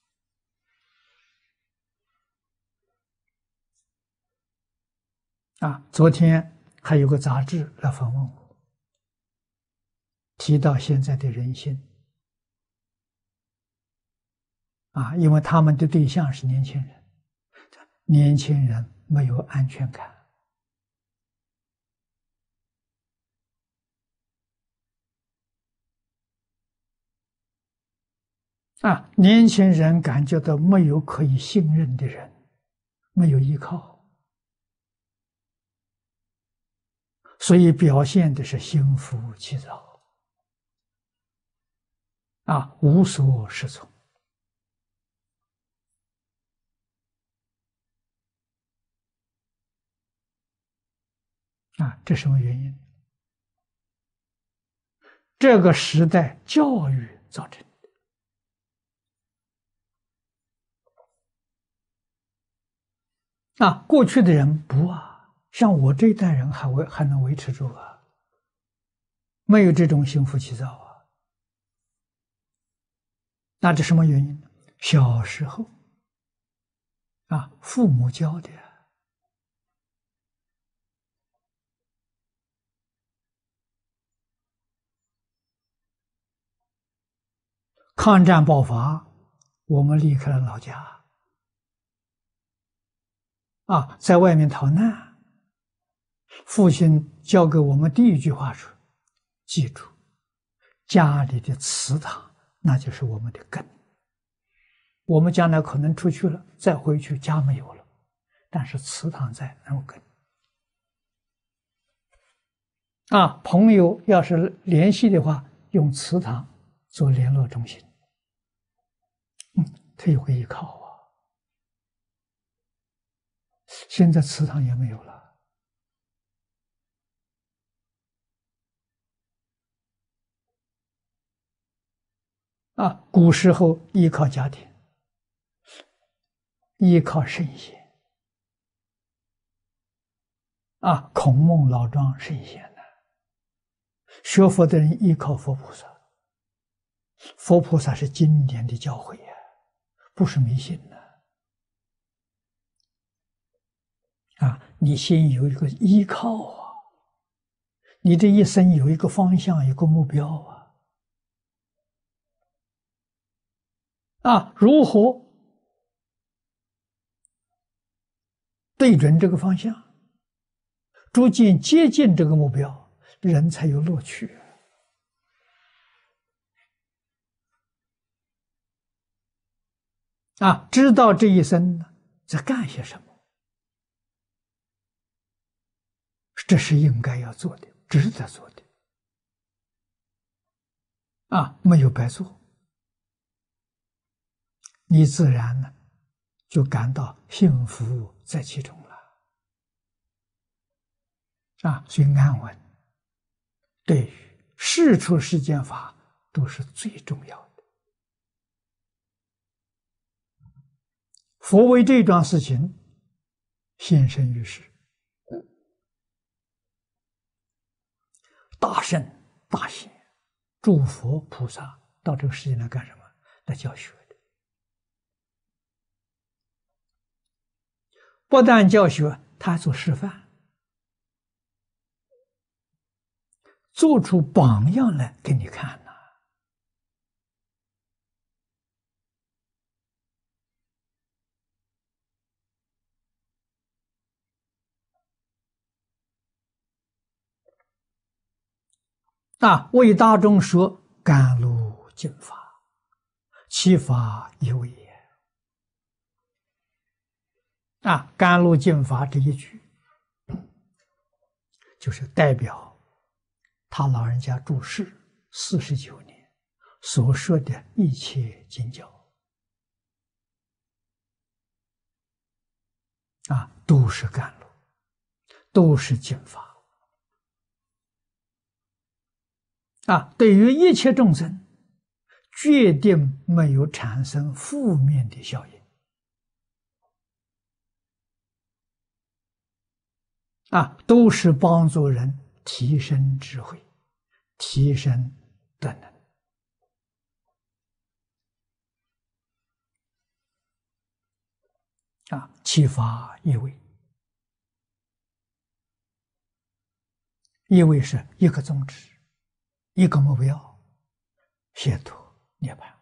啊！昨天还有个杂志来访问我，提到现在的人心啊，因为他们的对象是年轻人，年轻人没有安全感。啊，年轻人感觉到没有可以信任的人，没有依靠，所以表现的是心浮气躁，啊，无所适从。啊，这什么原因？这个时代教育造成的。啊，过去的人不啊，像我这一代人还维还能维持住啊，没有这种心浮气躁啊。那这什么原因呢？小时候啊，父母教的。抗战爆发，我们离开了老家，啊，在外面逃难。父亲教给我们第一句话说：“记住，家里的祠堂，那就是我们的根。我们将来可能出去了，再回去家没有了，但是祠堂在，那有根。啊，朋友要是联系的话，用祠堂做联络中心，嗯，他有个依靠啊。现在祠堂也没有了。”啊，古时候依靠家庭，依靠圣贤，啊，孔孟老庄圣贤呢，学佛的人依靠佛菩萨，佛菩萨是经典的教诲呀，不是迷信的。啊，你先有一个依靠啊，你这一生有一个方向，有个目标啊。啊，如何对准这个方向，逐渐接近这个目标，人才有乐趣。 啊，知道这一生呢在干些什么，这是应该要做的，值得做的，啊，没有白做，你自然呢就感到幸福在其中了，啊，所以安稳对于世出世间法都是最重要的。佛为这桩事情现身于世，大圣大贤诸佛菩萨到这个世界来干什么？来教学的。不但教学，他还做示范，做出榜样来给你看呐。啊，为大众说甘露净法，其法一味也。啊，甘露净法这一句，就是代表他老人家住世四十九年所说的一切经教，啊，都是甘露，都是净法。啊，对于一切众生，决定没有产生负面的效应。啊，都是帮助人提升智慧，提升德能。啊，其法一味，一味是一个宗旨，一个目标，解脱涅槃。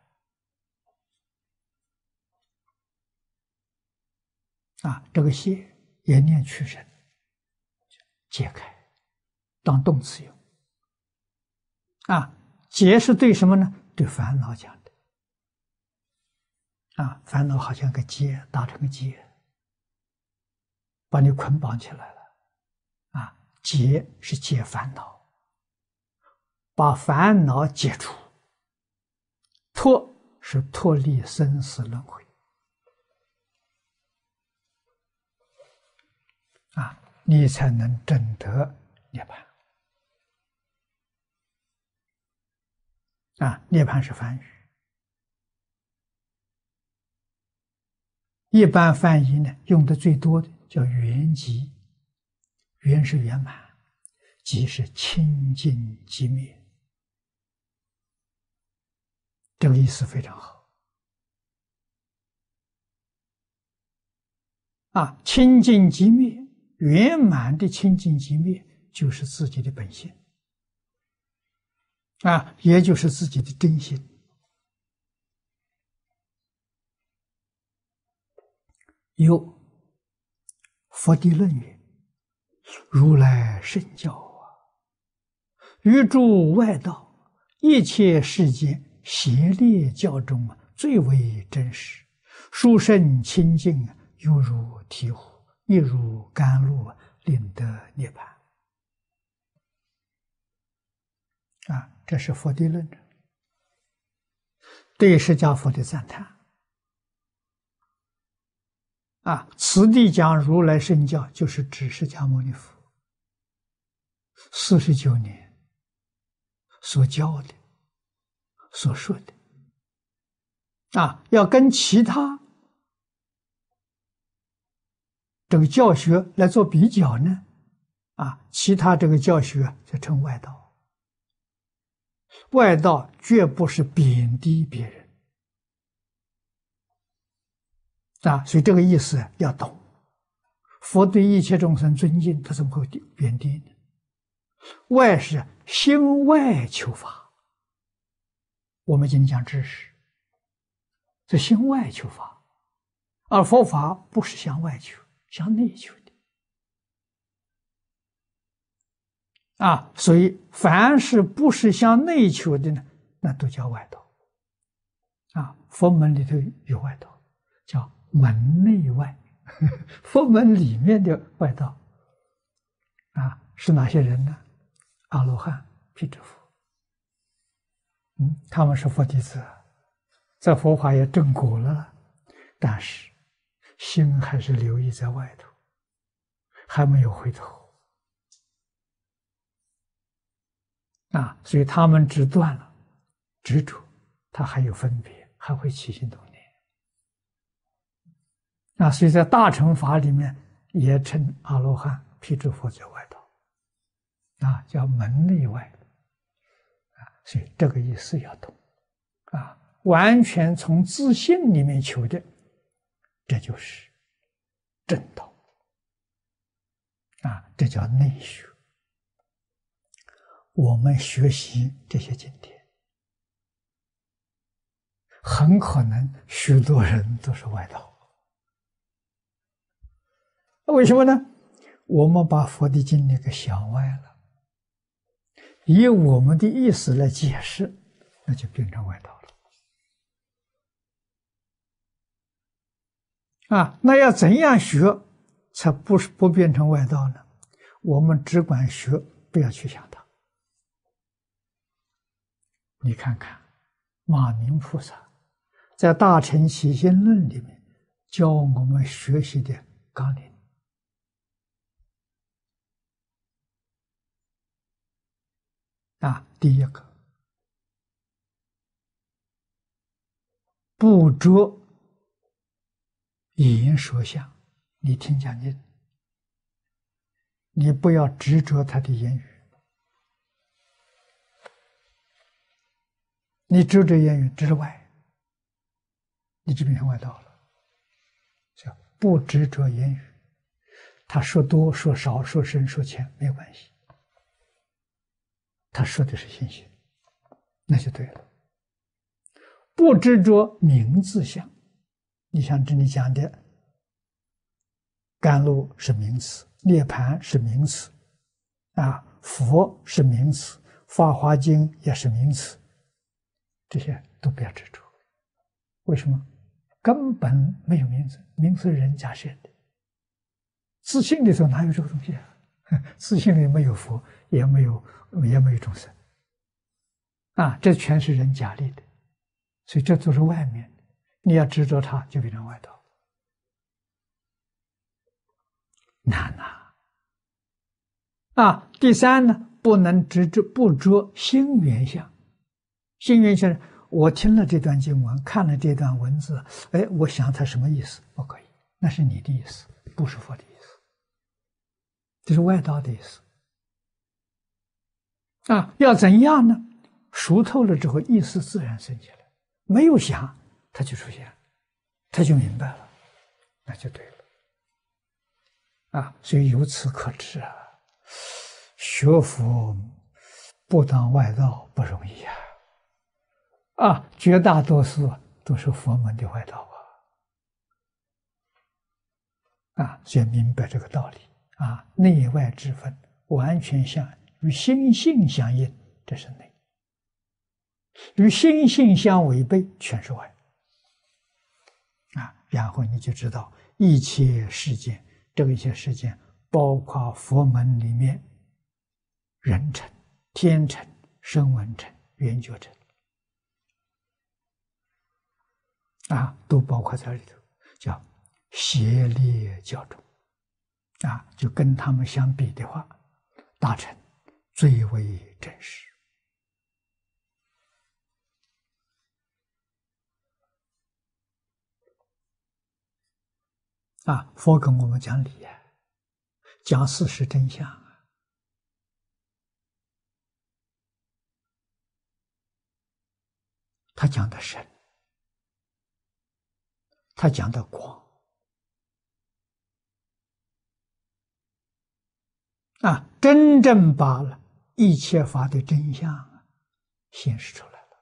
啊，这个解也念去身，解开，当动词用。啊，解是对什么呢？对烦恼讲的。啊，烦恼好像个结，打成个结，把你捆绑起来了。啊，解是解烦恼，把烦恼解除。脱是脱离生死轮回。啊，你才能证得涅槃。啊，涅槃是梵语，一般翻译呢用的最多的叫圆寂，圆是圆满，寂是清净寂灭，这个意思非常好。啊，清净寂灭，圆满的清净寂灭就是自己的本性。啊，也就是自己的真心。有佛地论云：如来圣教啊，于诸外道一切世间邪劣教中啊，最为真实，殊胜清净，犹如醍醐，亦如甘露，令得涅槃。啊，这是佛地论对释迦佛的赞叹。啊，此地讲如来圣教，就是指释迦牟尼佛四十九年所教的、所说的。啊，要跟其他这个教学来做比较呢，啊，其他这个教学就称外道。外道绝不是贬低别人。啊，所以这个意思要懂。佛对一切众生尊敬，他怎么会贬低呢？外是心外求法，我们今天讲知识，这心外求法，而佛法不是向外求，向内求的。啊，所以凡是不是向内求的呢，那都叫外道。啊，佛门里头有外道， 叫门内外，佛门里面的外道啊，是哪些人呢？阿罗汉、辟支佛，嗯，他们是佛弟子，在佛法也证果了，但是心还是留意在外头，还没有回头啊，所以他们只断了执着，他还有分别，还会起心动念啊，所以在大乘法里面也称阿罗汉、辟支佛叫外道啊，叫门内外啊，所以这个意思要懂啊，完全从自信里面求的，这就是正道啊，这叫内学。我们学习这些经典，很可能许多人都是外道。为什么呢？我们把佛的经典给想歪了，以我们的意思来解释，那就变成外道了。啊，那要怎样学才不是不变成外道呢？我们只管学，不要去想它。你看看马明菩萨在《大乘起信论》里面教我们学习的纲领啊，第一个，不着言说相。你听讲经，你不要执着他的言语，你执着言语之外，你就变成外道了。叫不执着言语，他说多说少说深说浅没有关系，他说的是信心，那就对了。不执着名字相，你像这里讲的甘露是名词，涅盘是名词，啊，佛是名词，法华经也是名词，这些都不要执着。为什么？根本没有名字，名词是人假设的。自信里头哪有这个东西啊？自信里没有佛，也没有也没有众生啊，这全是人假立的，所以这都是外面的。你要执着它，就变成外道。难呐！啊，第三呢，不能执着不着心缘相。心缘相，我听了这段经文，看了这段文字，哎，我想它什么意思？不可以，那是你的意思，不是佛的意思，这是外道的意思。啊，要怎样呢？熟透了之后，意思自然生起来，没有想，它就出现，它就明白了，那就对了。啊，所以由此可知啊，学佛不当外道不容易啊！啊，绝大多数都是佛门的外道啊！啊，所以明白这个道理啊，内外之分完全相与心性相应，这是内；与心性相违背，全是外。啊，然后你就知道一切世间。这个一切世间，包括佛门里面人乘、天乘、声闻乘、缘觉乘，啊，都包括在里头，叫邪劣教中，啊，就跟他们相比的话，大乘最为真实。啊，佛跟我们讲理啊，讲事实真相啊，他讲的深，他讲的广，啊，真正把了一切法的真相啊显示出来了。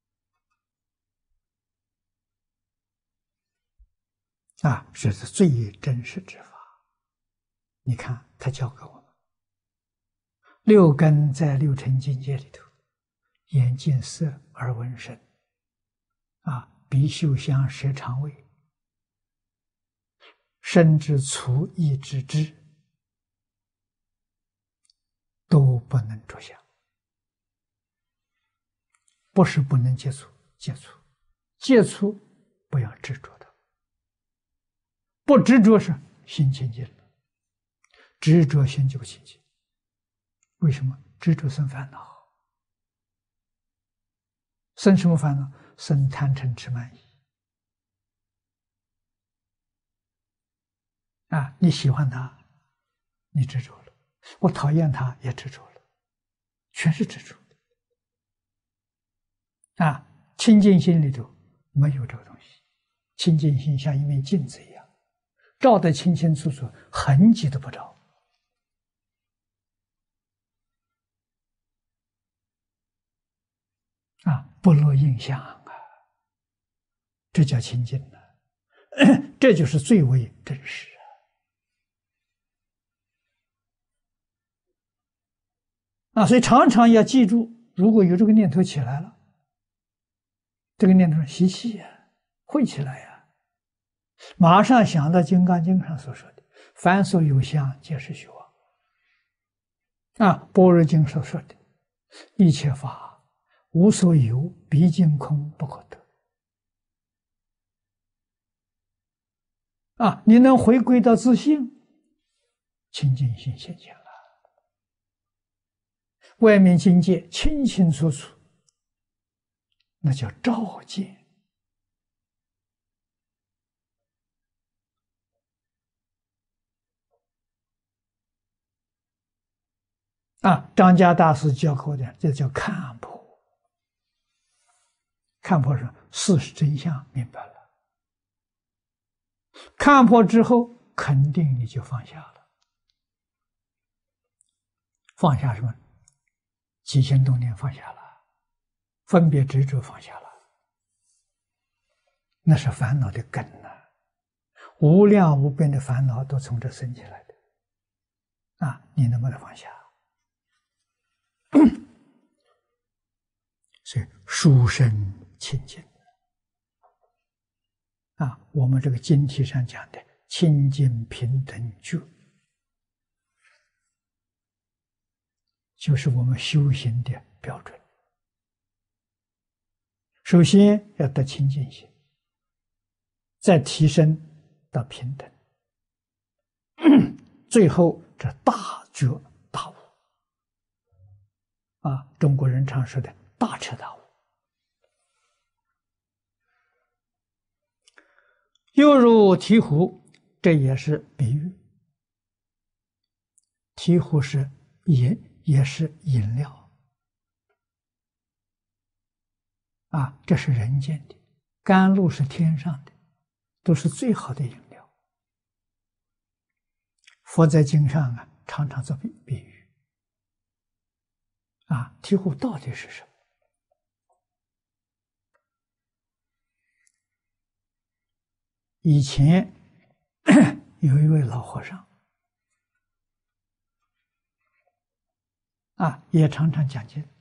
啊，这是最真实之法。你看，他教给我们六根在六尘境界里头，眼见色，耳闻声，啊，鼻嗅香，舌尝味， 身之粗意之智，都不能着相。不是不能接触，接触，接触不要执着的，不执着是心清净了，执着心就不清净。为什么？执着生烦恼，生什么烦恼？生贪嗔痴慢疑。啊，你喜欢他，你执着了；我讨厌他，也执着了，全是执着的。啊，清净心里头没有这个东西，清净心像一面镜子一样，照得清清楚楚，痕迹都不着。啊，不落印象啊，这叫清净了，这就是最为真实啊！所以常常要记住，如果有这个念头起来了，这个念头习气呀，会起来呀，马上想到《金刚经》上所说的“凡所有相，皆是虚妄”，啊，《般若经》所说的“一切法无所有，毕竟空，不可得”。啊，你能回归到自信，清净心现前了，外面境界清清楚楚，那叫照见。啊，张家大师教口的，这叫看破。看破是事实真相明白了，看破之后，肯定你就放下了。放下什么？起心动念放下了，分别执着放下了，那是烦恼的根呐、啊，无量无边的烦恼都从这生起来的。啊，你能不能放下？所以殊胜清净啊，我们这个经题上讲的清净平等觉，就是我们修行的标准。首先要得清净心，再提升到平等，最后这大觉大悟啊，中国人常说的大彻大悟。又如醍醐，这也是比喻。醍醐是饮，也是饮料啊，这是人间的，甘露是天上的，都是最好的饮料。佛在经上啊，常常做比比喻啊，醍醐到底是什么？以前有一位老和尚啊，也常常讲经，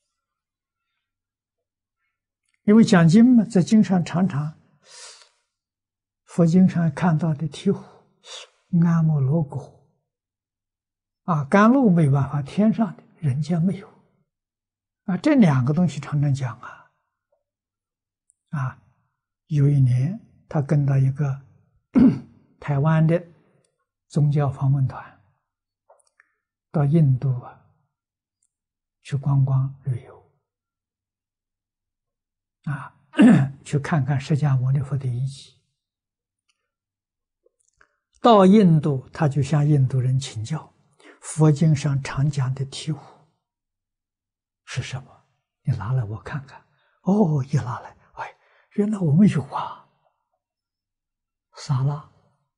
因为讲经嘛，在经上常常佛经上看到的醍醐、阿摩罗果啊，甘露没办法，天上的人间没有啊，这两个东西常常讲啊啊，有一年。他跟到一个台湾的宗教访问团到印度啊去观光旅游啊，去看看释迦牟尼佛的遗迹。到印度，他就向印度人请教佛经上常讲的醍醐是什么？你拿来我看看。哦，一拿来，哎，原来我们有啊。沙拉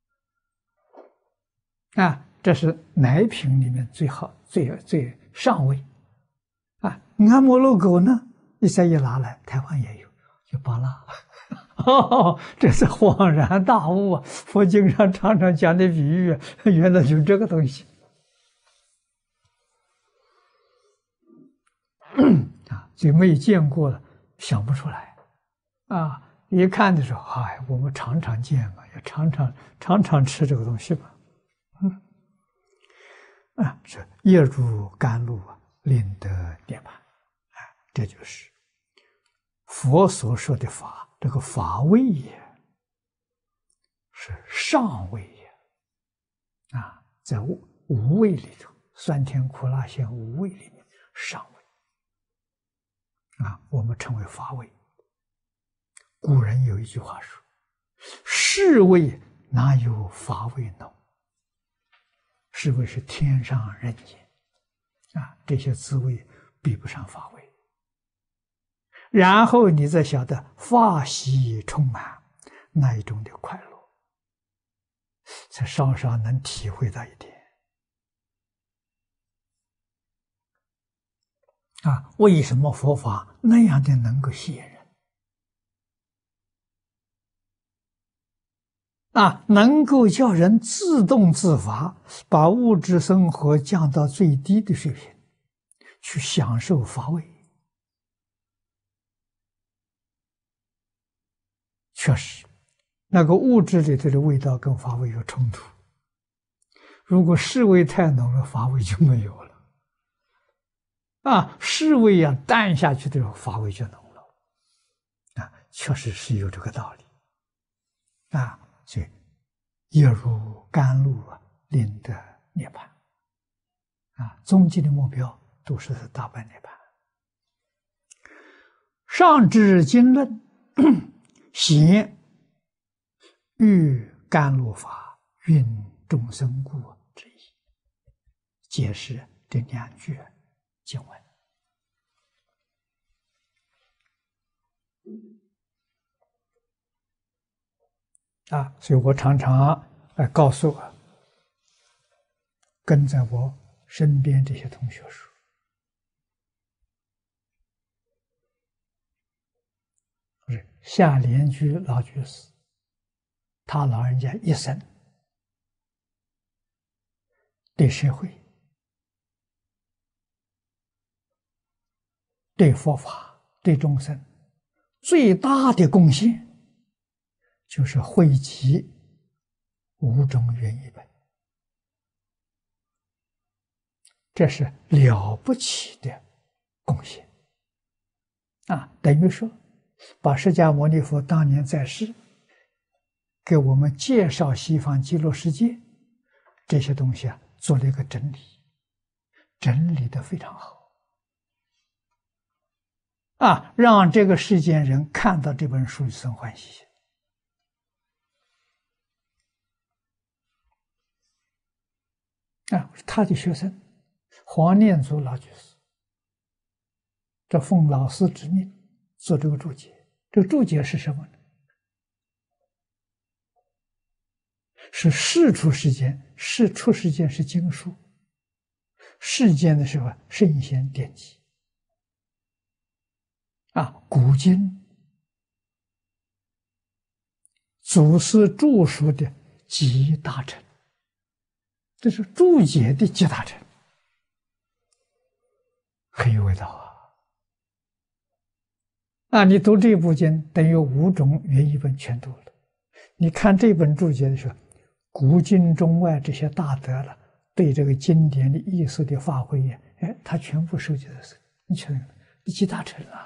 啊，这是奶品里面最好、最最上位啊。阿摩罗果呢，你再一拿来，台湾也有，有巴拉。哦，这是恍然大悟啊！佛经上常常讲的比喻，原来就是这个东西啊，所以没有见过的，想不出来啊。 一看的时候，哎，我们常常见嘛，也常常常常吃这个东西嘛。嗯，啊，是业入甘露啊，令得涅槃。啊，这就是佛所说的法，这个法位也是上位也啊，在无无位里头，酸甜苦辣咸无味里面上位啊，我们称为法位。古人有一句话说：“是味哪有法味浓？”是味是天上人间啊，这些滋味比不上法味。然后你再晓得法喜充满那一种的快乐，才稍稍能体会到一点啊。为什么佛法那样的能够吸引人啊？能够叫人自动自发，把物质生活降到最低的水平，去享受法味。确实，那个物质里头的味道跟法味有冲突。如果世味太浓了，法味就没有了。啊，世味呀淡下去的时候，法味就浓了。啊，确实是有这个道理。啊，所以业入甘露啊，令得涅槃。啊，终极的目标都是在大般涅槃。上至经论，显欲甘露法，运众生故之意，解释这两句经文。啊，所以我常常来告诉我跟在我身边这些同学说，不是夏莲居老居士，他老人家一生对社会、对佛法、对众生最大的贡献，就是汇集五种原译本，这是了不起的贡献啊！等于说，把释迦牟尼佛当年在世给我们介绍西方极乐世界这些东西啊，做了一个整理，整理的非常好啊，让这个世间人看到这本书生欢喜。啊，他的学生黄念祖老居士，这奉老师之命做这个注解。这个注解是什么呢？是世出世间，世出世间是经书，世间的时候圣贤典籍啊，古今祖师著书的集大成，这是注解的集大成，很有味道啊！啊，你读这部经，等于五种原译本全读了。你看这本注解的时候，古今中外这些大德了，对这个经典的意思的发挥呀，哎，他全部收集在这，你瞧，集大成了。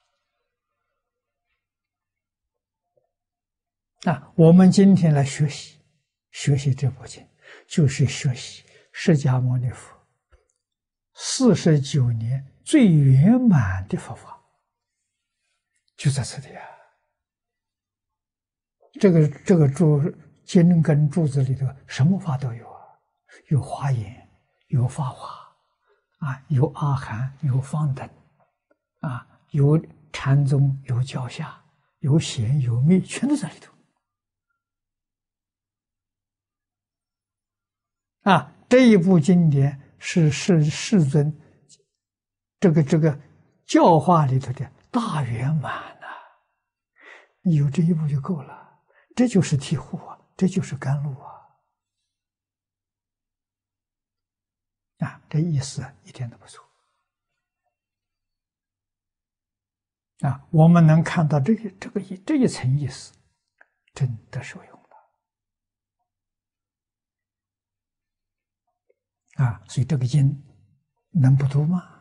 啊，我们今天来学习，学习这部经，就是学习释迦牟尼佛四十九年最圆满的佛法，就在这里啊。这个这个注经跟注子里头，什么法都有啊，有华严，有法华，啊，有阿含，有方等，啊，有禅宗，有教下，有显有密，全都在里头。啊，这一部经典是是世尊这个这个教化里头的大圆满呐、啊，你有这一部就够了，这就是醍醐啊，这就是甘露啊！啊，这意思一点都不错。 啊，我们能看到这个这个一这一层意思，真的受用了啊！所以这个经能不读吗？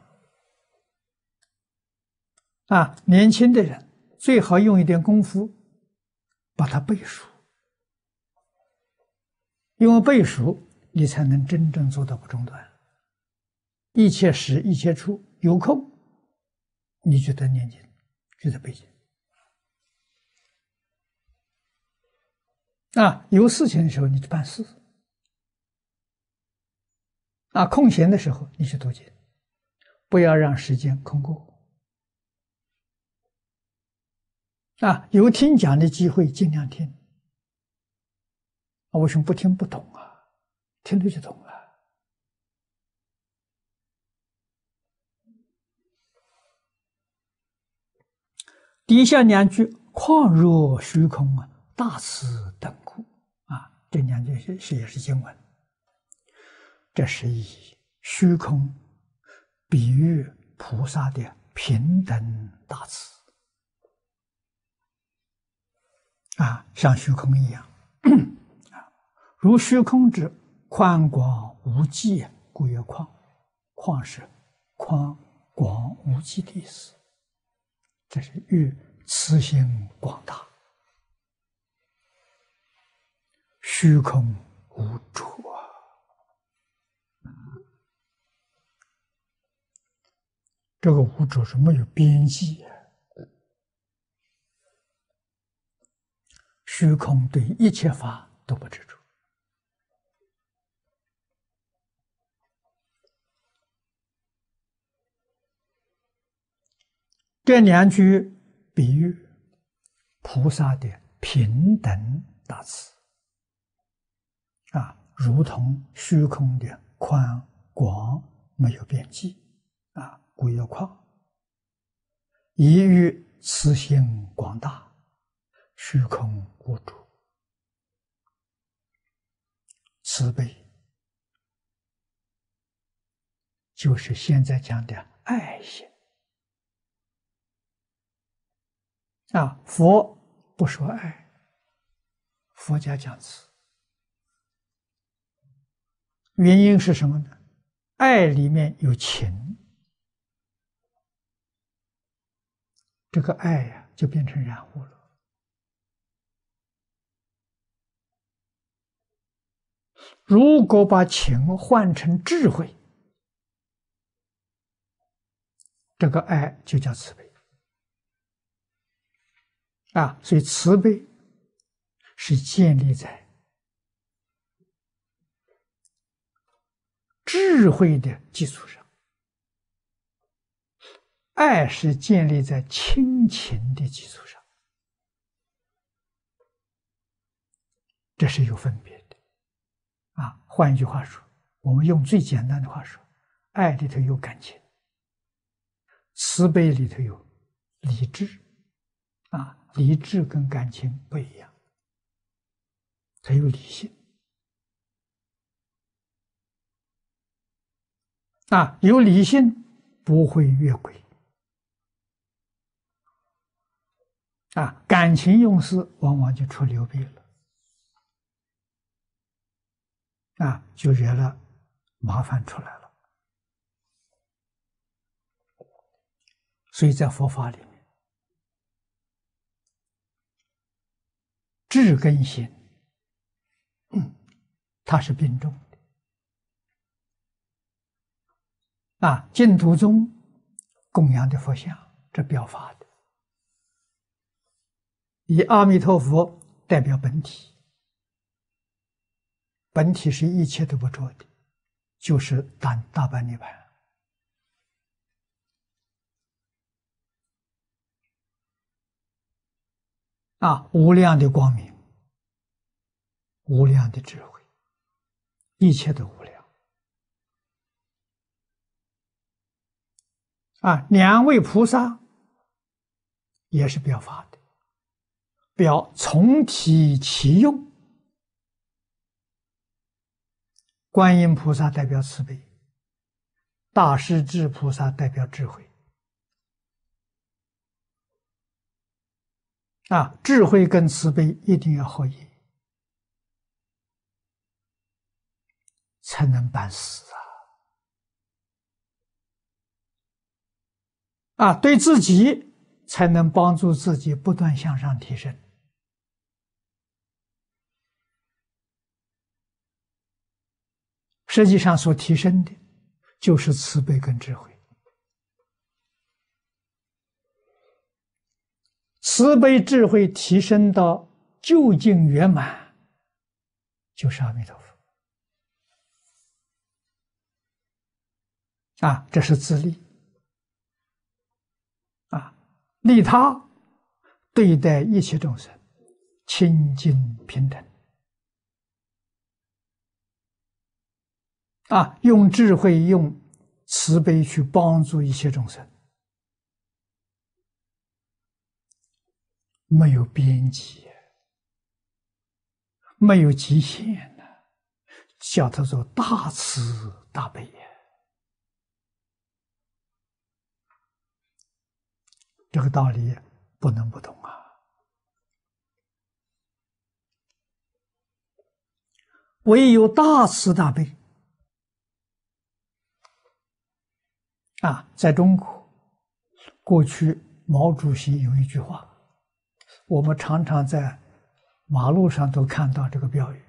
啊，年轻的人最好用一点功夫把它背熟，因为背熟，你才能真正做到不中断。一切时，一切处，有空你就得念经，就得背经。啊，有事情的时候你去办事，啊，空闲的时候你去读经，不要让时间空过。啊，有听讲的机会尽量听。啊，为什么不听不懂啊？听了就懂了。底下两句况若虚空啊，大慈等故啊，这两句是是也是经文。这是以虚空比喻菩萨的平等大慈啊，像虚空一样啊，如虚空之宽广无际，故曰旷。旷是宽广无际的意思。这是喻慈心广大，虚空无主啊！这个无主是没有边际啊。虚空对一切法都不执着。这两句比喻菩萨的平等大慈啊，如同虚空的宽广没有边际啊，故曰旷。以喻慈心广大，虚空无主。慈悲就是现在讲的爱心啊，佛不说爱，佛家讲慈。原因是什么呢？爱里面有情，这个爱呀、啊、就变成染污了。如果把情换成智慧，这个爱就叫慈悲啊。所以慈悲是建立在智慧的基础上，爱是建立在亲情的基础上，这是有分别的啊。换一句话说，我们用最简单的话说，爱里头有感情，慈悲里头有理智啊，理智跟感情不一样，它有理性啊，有理性不会越轨啊，感情用事往往就出流弊了啊，就惹了麻烦出来了。所以在佛法里面，智跟心，嗯，它是并重的啊。净土宗供养的佛像，这表法的，以阿弥陀佛代表本体，本体是一切都不着的，就是大大般涅槃啊，无量的光明，无量的智慧，一切都无量啊。两位菩萨也是表法的，表从体起用。观音菩萨代表慈悲，大势至菩萨代表智慧啊，智慧跟慈悲一定要合一，才能办事啊！啊，对自己才能帮助自己不断向上提升。实际上所提升的，就是慈悲跟智慧。慈悲智慧提升到究竟圆满，就是阿弥陀佛。啊，这是自利。啊，利他，对待一切众生，清净平等。啊，用智慧、用慈悲去帮助一切众生，没有边际，没有极限的，叫他做大慈大悲呀。这个道理不能不懂啊！唯有大慈大悲啊，在中国过去毛主席有一句话，我们常常在马路上都看到这个标语：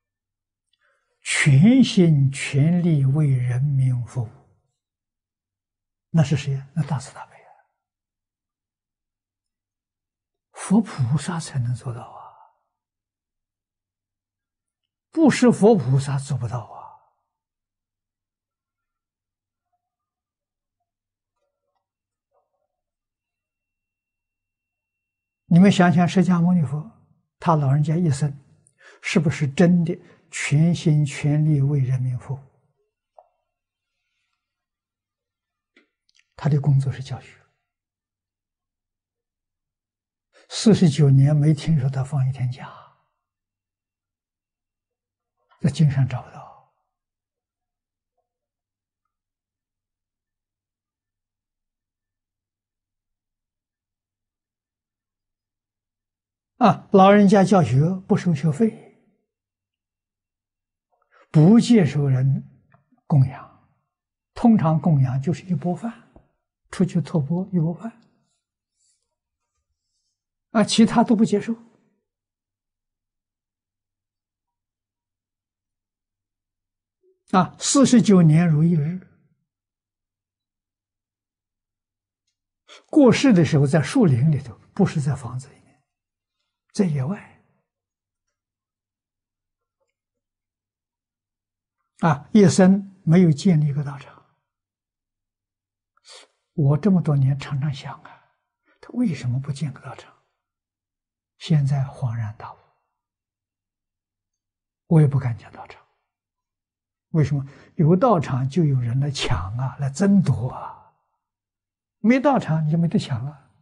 全心全力为人民服务。那是谁？那大慈大悲啊！佛菩萨才能做到啊，不是佛菩萨做不到啊。你们想想，释迦牟尼佛，他老人家一生是不是真的全心全力为人民服务？他的工作是教学，四十九年没听说他放一天假，在经上找不到。啊，老人家教学不收学费，不接受人供养，通常供养就是一钵饭，出去托钵一钵饭，啊，其他都不接受。啊，四十九年如一日。过世的时候在树林里头，不是在房子里面，在野外。啊，一生没有建立一个道场。我这么多年常常想啊，他为什么不建个道场？现在恍然大悟，我也不敢建道场。为什么？有道场就有人来抢啊，来争夺啊。没道场你就没得抢啊。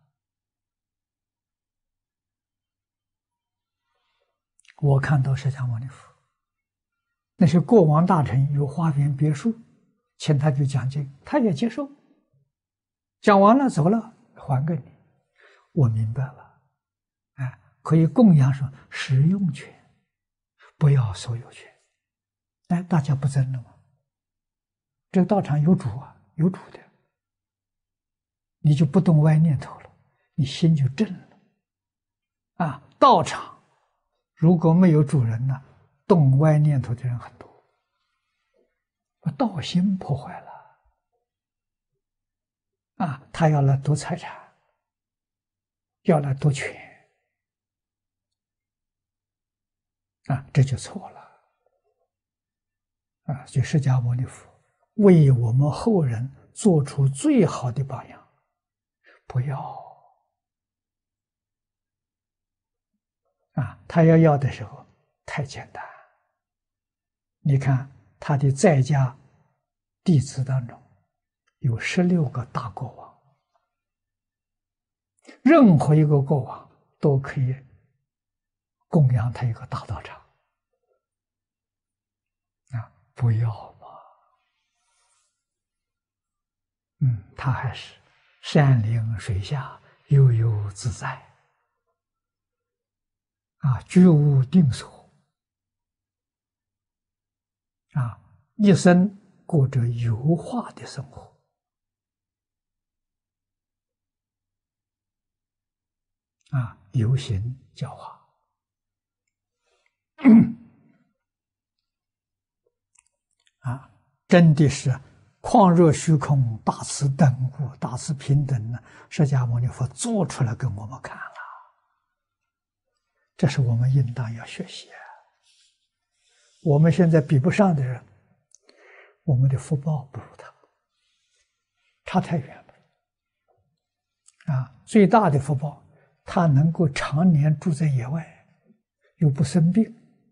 我看到释迦牟尼佛，那些国王大臣有花园别墅，请他去讲经，他也接受。讲完了走了，还给你。我明白了，哎，可以供养什么使用权，不要所有权。哎，大家不争了吗？这个道场有主啊，有主的，你就不动歪念头了，你心就正了。啊，道场如果没有主人呢，动歪念头的人很多，把道心破坏了。啊，他要来夺财产，要来夺权，啊，这就错了。啊，就释迦牟尼佛为我们后人做出最好的榜样，不要啊，他要要的时候太简单。你看他的在家弟子当中有十六个大国王，任何一个国王都可以供养他一个大道场啊，不要嘛。嗯，他还是山林水下悠悠自在啊，居无定所，啊，一生过着有化的生活，啊，有形教化。啊，真的是旷若虚空，大慈等悟，大慈平等呢。释迦牟尼佛做出来给我们看了，这是我们应当要学习。我们现在比不上的人，我们的福报不如他，差太远了。啊，最大的福报，他能够常年住在野外，又不生病。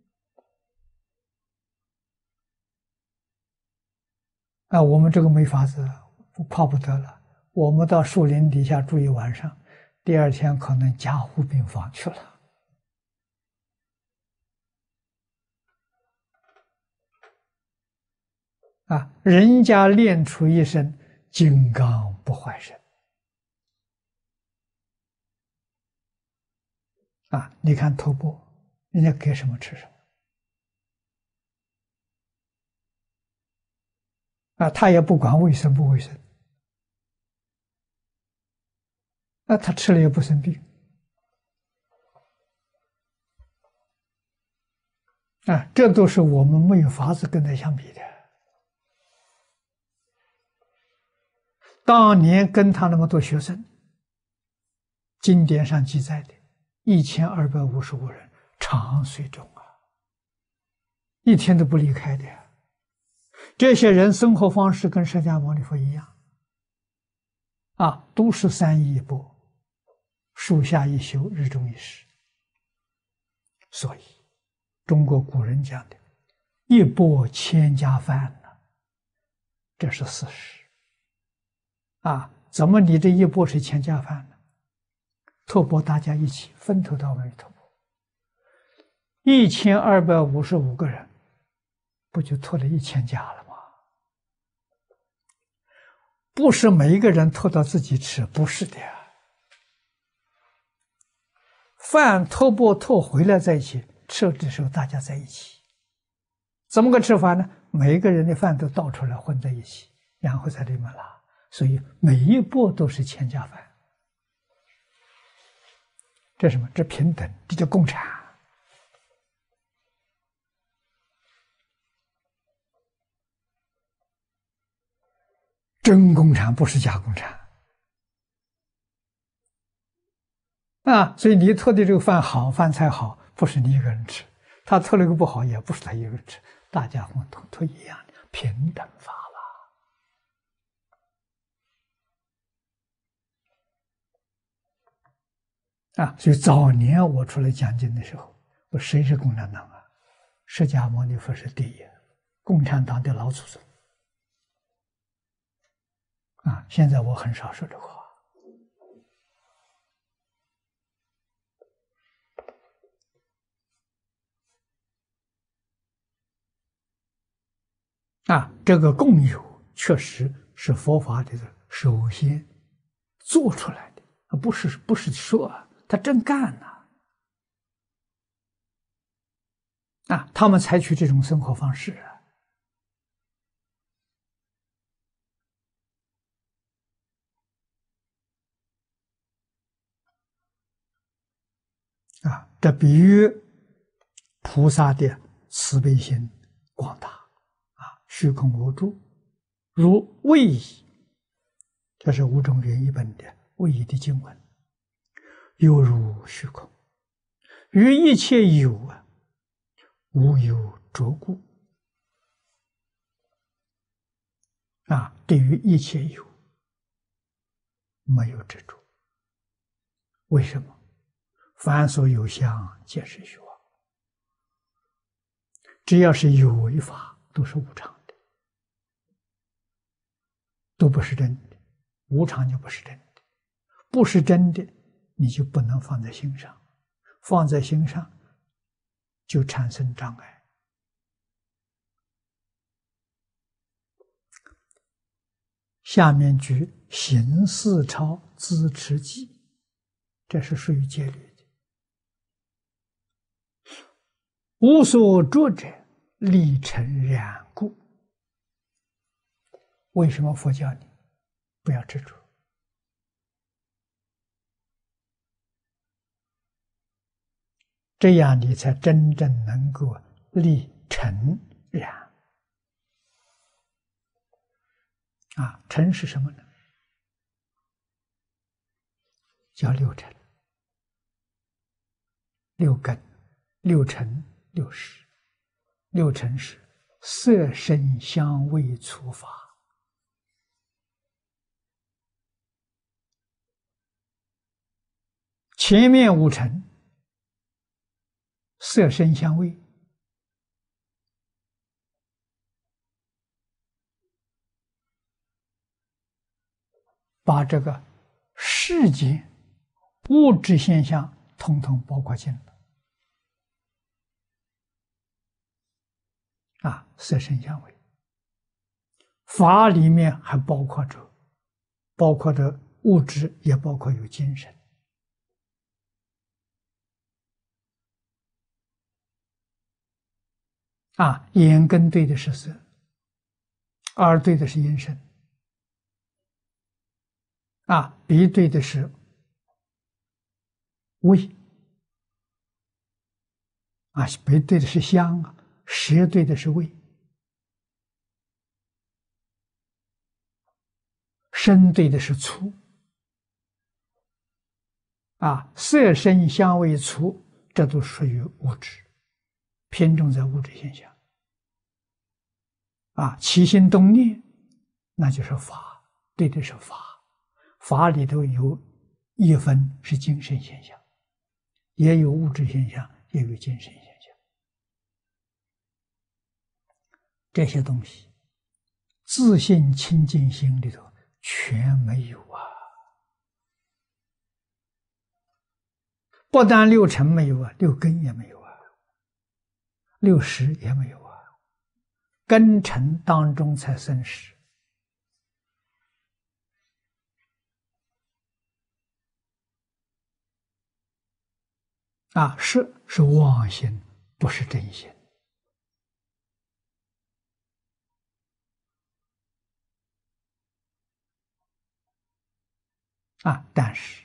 啊，我们这个没法子，怕不得了。我们到树林底下住一晚上，第二天可能加护病房去了。啊，人家练出一身金刚不坏身。啊，你看头钵，人家给什么吃什么。啊，他也不管卫生不卫生，那他吃了也不生病。啊，这都是我们没有法子跟他相比的。当年跟他那么多学生，经典上记载的一千二百五十五人常随众啊，一天都不离开的。这些人生活方式跟释迦牟尼佛一样，啊，都是三衣一钵，树下一宿，日中一食。所以，中国古人讲的“一钵千家饭”呢，这是事实。啊，怎么你这一钵是千家饭呢？托钵大家一起分头到位托钵，一千二百五十五个人，不就托了一千家了吗？不是每一个人托到自己吃，不是的呀。饭托钵托回来在一起吃的时候，大家在一起，怎么个吃法呢？每一个人的饭都倒出来混在一起，然后在里面拉，所以每一钵都是千家饭。这什么？这平等，这叫共产。真共产不是假共产啊！所以你托的这个饭好，饭菜好，不是你一个人吃；他托了个不好，也不是他一个人吃，大家共同托一样的平等法了啊！所以早年我出来讲经的时候，我谁是共产党啊？释迦牟尼佛是第一，共产党的老祖宗。啊，现在我很少说这话。啊，这个共有确实是佛法的首先做出来的，啊，不是不是说啊，他真干呐！啊，他们采取这种生活方式啊。啊，这比喻菩萨的慈悲心广大啊，虚空无住，如位移，这是五种原译本的位移的经文，犹如虚空，于一切有啊，无有着故啊，对于一切有没有执着？为什么？凡所有相，皆是虚妄。只要是有为法，都是无常的，都不是真的。无常就不是真的，不是真的，你就不能放在心上，放在心上就产生障碍。下面举行四超资持记，这是属于戒律的。 无所着者，立成然故。为什么佛教你不要执着？这样你才真正能够立成然。啊，成是什么呢？叫六尘、六根、六尘、六识。六尘是色声香味触法。前面五尘，色声香味，把这个世间物质现象统统包括进了。啊，色声香味，法里面还包括着，包括着物质，也包括有精神。啊，眼根对的是色，耳对的是音声，啊，鼻对的是味，啊，鼻对的是香啊，舌对的是味，身对的是触，啊，色声香味触，这都属于物质，偏重在物质现象。啊，起心动念，那就是法，对的是法，法里头有一分是精神现象，也有物质现象，也有精神现象。这些东西，自信清净心里头全没有啊！不但六尘没有啊，六根也没有啊，六识也没有啊。根尘当中才生识。啊，识是妄心，不是真心。啊，但是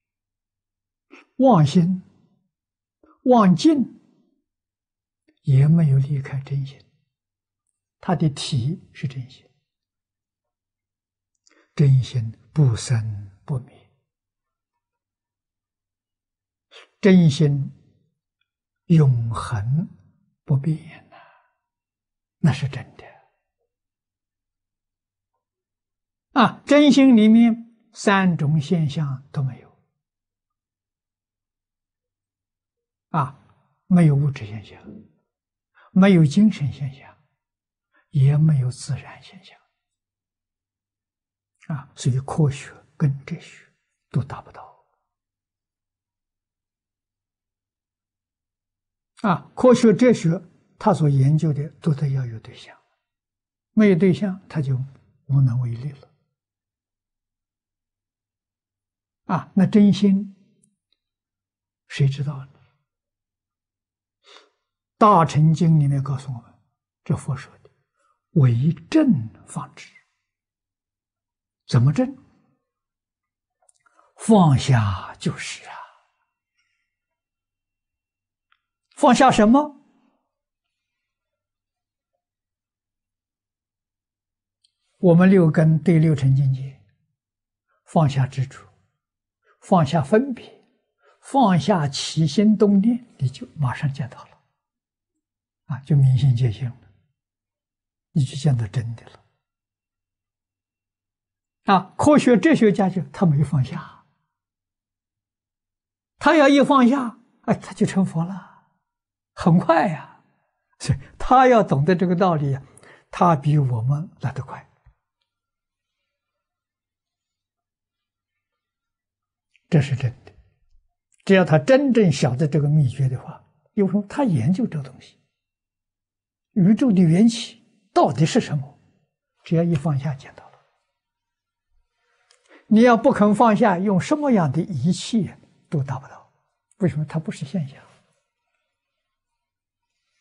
妄心、妄境也没有离开真心，它的体是真心，真心不生不灭，真心永恒不变呐，那是真的。啊，真心里面三种现象都没有。啊，没有物质现象，没有精神现象，也没有自然现象。啊，所以科学跟哲学都达不到。啊，科学哲学他所研究的都得要有对象，没有对象他就无能为力了。啊，那真心谁知道呢？大乘经里面告诉我们，这佛说的为正方知。怎么正？放下就是啊。放下什么？我们六根对六尘境界，放下执着，放下分别，放下起心动念，你就马上见到了。啊，就明心见性了，你就见到真的了。啊，科学哲学家就他没放下，他要一放下，哎，他就成佛了，很快呀。所以他要懂得这个道理，他比我们来得快。这是真的。只要他真正晓得这个秘诀的话，有时候他研究这个东西。宇宙的缘起到底是什么？只要一放下，见到了。你要不肯放下，用什么样的仪器都达不到。为什么？它不是现象。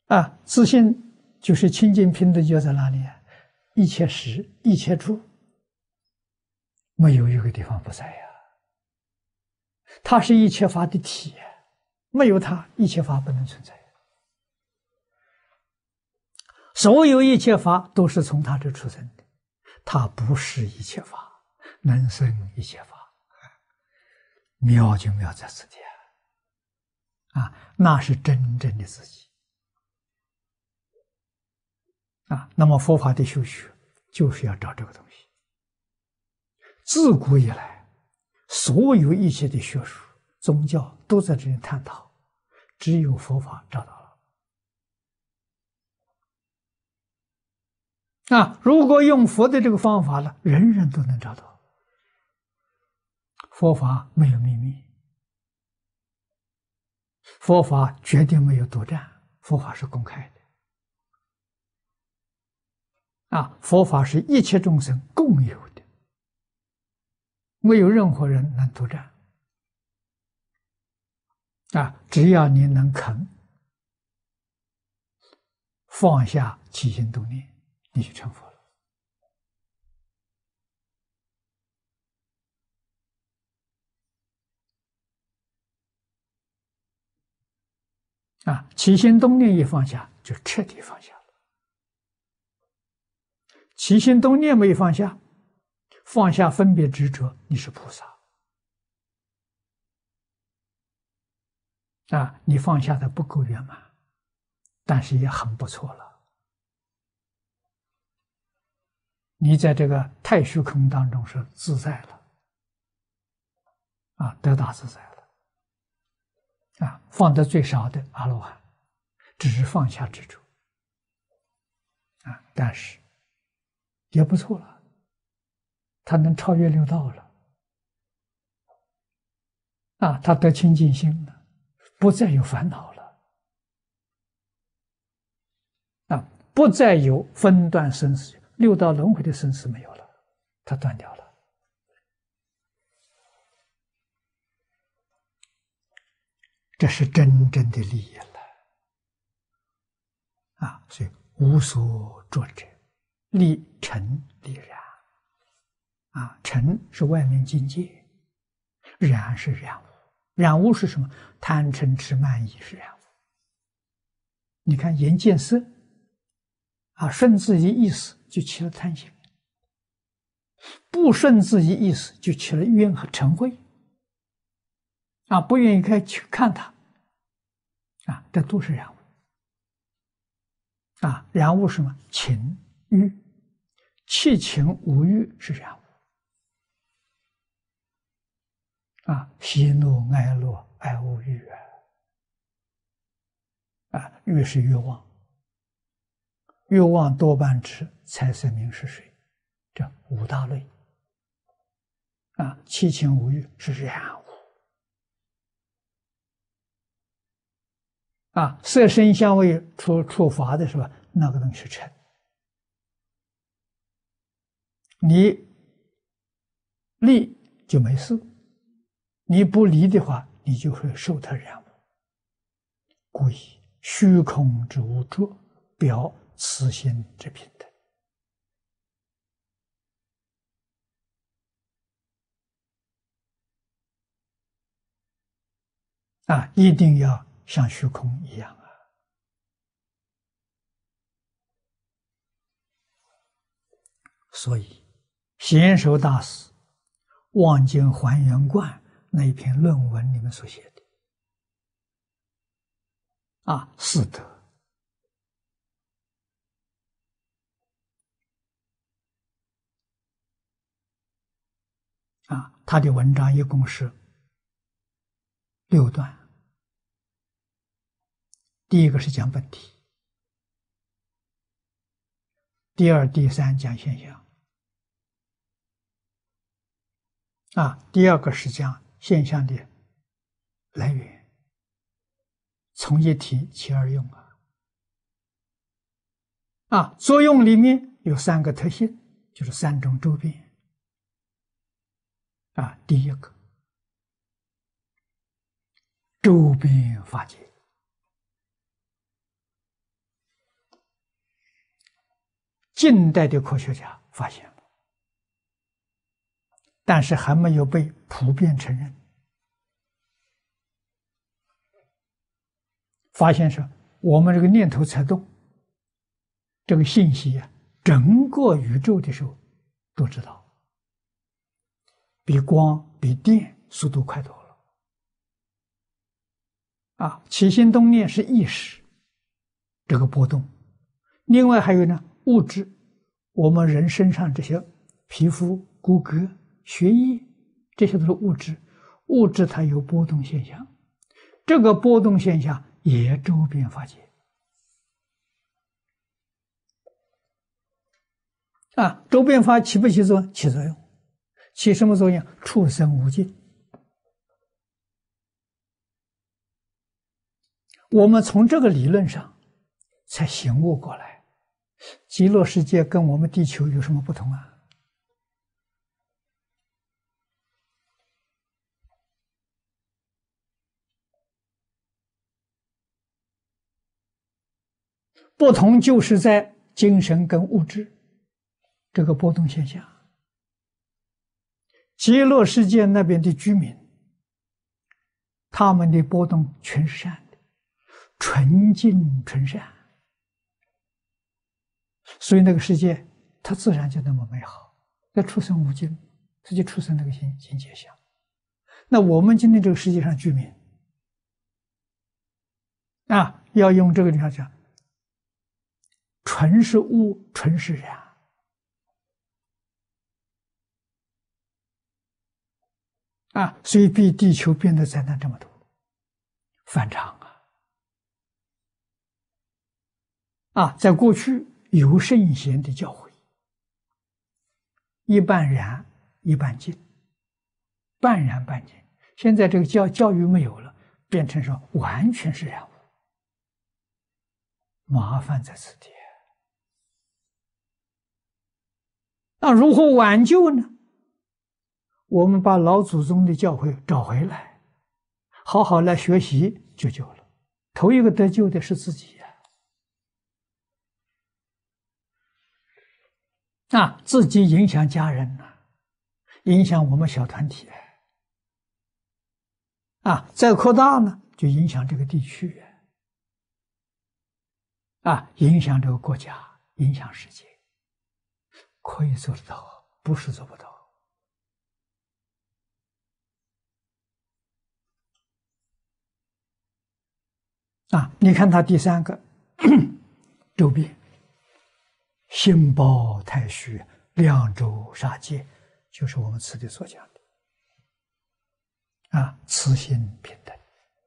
啊，自信就是清净平等，就在哪里啊？一切时、一切处，没有一个地方不在呀。它是一切法的体，没有它，一切法不能存在。所有一切法都是从它这出生的，它不是一切法，能生一切法。妙就妙在此地啊！那是真正的自己啊！那么佛法的修学就是要找这个东西。自古以来，所有一切的学术、宗教都在这里探讨，只有佛法找到了啊！如果用佛的这个方法了，人人都能找到。佛法没有秘密，佛法绝对没有独占，佛法是公开的啊！佛法是一切众生共有的，没有任何人能独占啊！只要你能肯放下起心动念，你就成佛了。啊，起心动念一放下，就彻底放下了。起心动念没放下，放下分别执着，你是菩萨。啊，你放下的不够圆满，但是也很不错了。你在这个太虚空当中是自在了，啊，得大自在了。啊，放得最少的阿罗汉，只是放下执着，啊，但是也不错了，他能超越六道了，啊，他得清净心了，不再有烦恼了，啊，不再有分段生死，六道轮回的生死没有了，他断掉了。这是真正的利益了啊！所以无所着者，利尘利染啊！尘是外面境界，染是染污。染污是什么？贪嗔痴慢疑是染污。你看眼见色啊，顺自己意思就起了贪心，不顺自己意思就起了怨和嗔恚啊，不愿意看去看它啊，这都是染污啊。染污什么？情欲，七情五欲是染污啊，喜怒哀乐爱恶欲啊，啊，欲是欲望，欲望多半指财色名食睡，这五大类啊，七情五欲是染污啊，色声香味触触法的时候，那个东西是尘。你离就没事，你不离的话，你就会受它染污。故以虚空之无着，表此心之平等。啊，一定要像虚空一样啊！所以，贤首大师《望经还原观》那一篇论文里面所写的啊，四德啊，他的文章一共是六段。第一个是讲本体，第二、第三讲现象啊，第二个是讲现象的来源，从一体起而用啊啊，作用里面有三个特性，就是三种周边啊。第一个，周边法界近代的科学家发现了，但是还没有被普遍承认。发现是我们这个念头才动，这个信息啊，整个宇宙的时候都知道，比光、比电速度快多了。啊，起心动念是意识这个波动，另外还有呢，物质，我们人身上这些皮肤、骨骼、血液，这些都是物质，物质它有波动现象，这个波动现象也周边发节。啊，周边发起不起作用？起作用。起什么作用？畜生无尽。我们从这个理论上才醒悟过来，极乐世界跟我们地球有什么不同啊？不同就是在精神跟物质这个波动现象。极乐世界那边的居民，他们的波动全是善的，纯净纯善，所以那个世界它自然就那么美好。那畜生无尽，它就出生那个境境界相。那我们今天这个世界上居民啊，要用这个地方讲，纯是物，纯是然。啊，所以比地球变得灾难这么多，反常啊！啊，在过去有圣贤的教诲，一半然，一半净，半然半净。现在这个教教育没有了，变成说完全是然物，麻烦在此地。那如何挽救呢？我们把老祖宗的教诲找回来，好好来学习就救了。头一个得救的是自己呀！啊，自己影响家人呐、啊，影响我们小团体啊，再扩大呢，就影响这个地区啊，影响这个国家，影响世界，可以做得到，不是做不到。啊，你看他第三个周边，心包太虚，量周杀戒，就是我们此地所讲的啊，慈心平等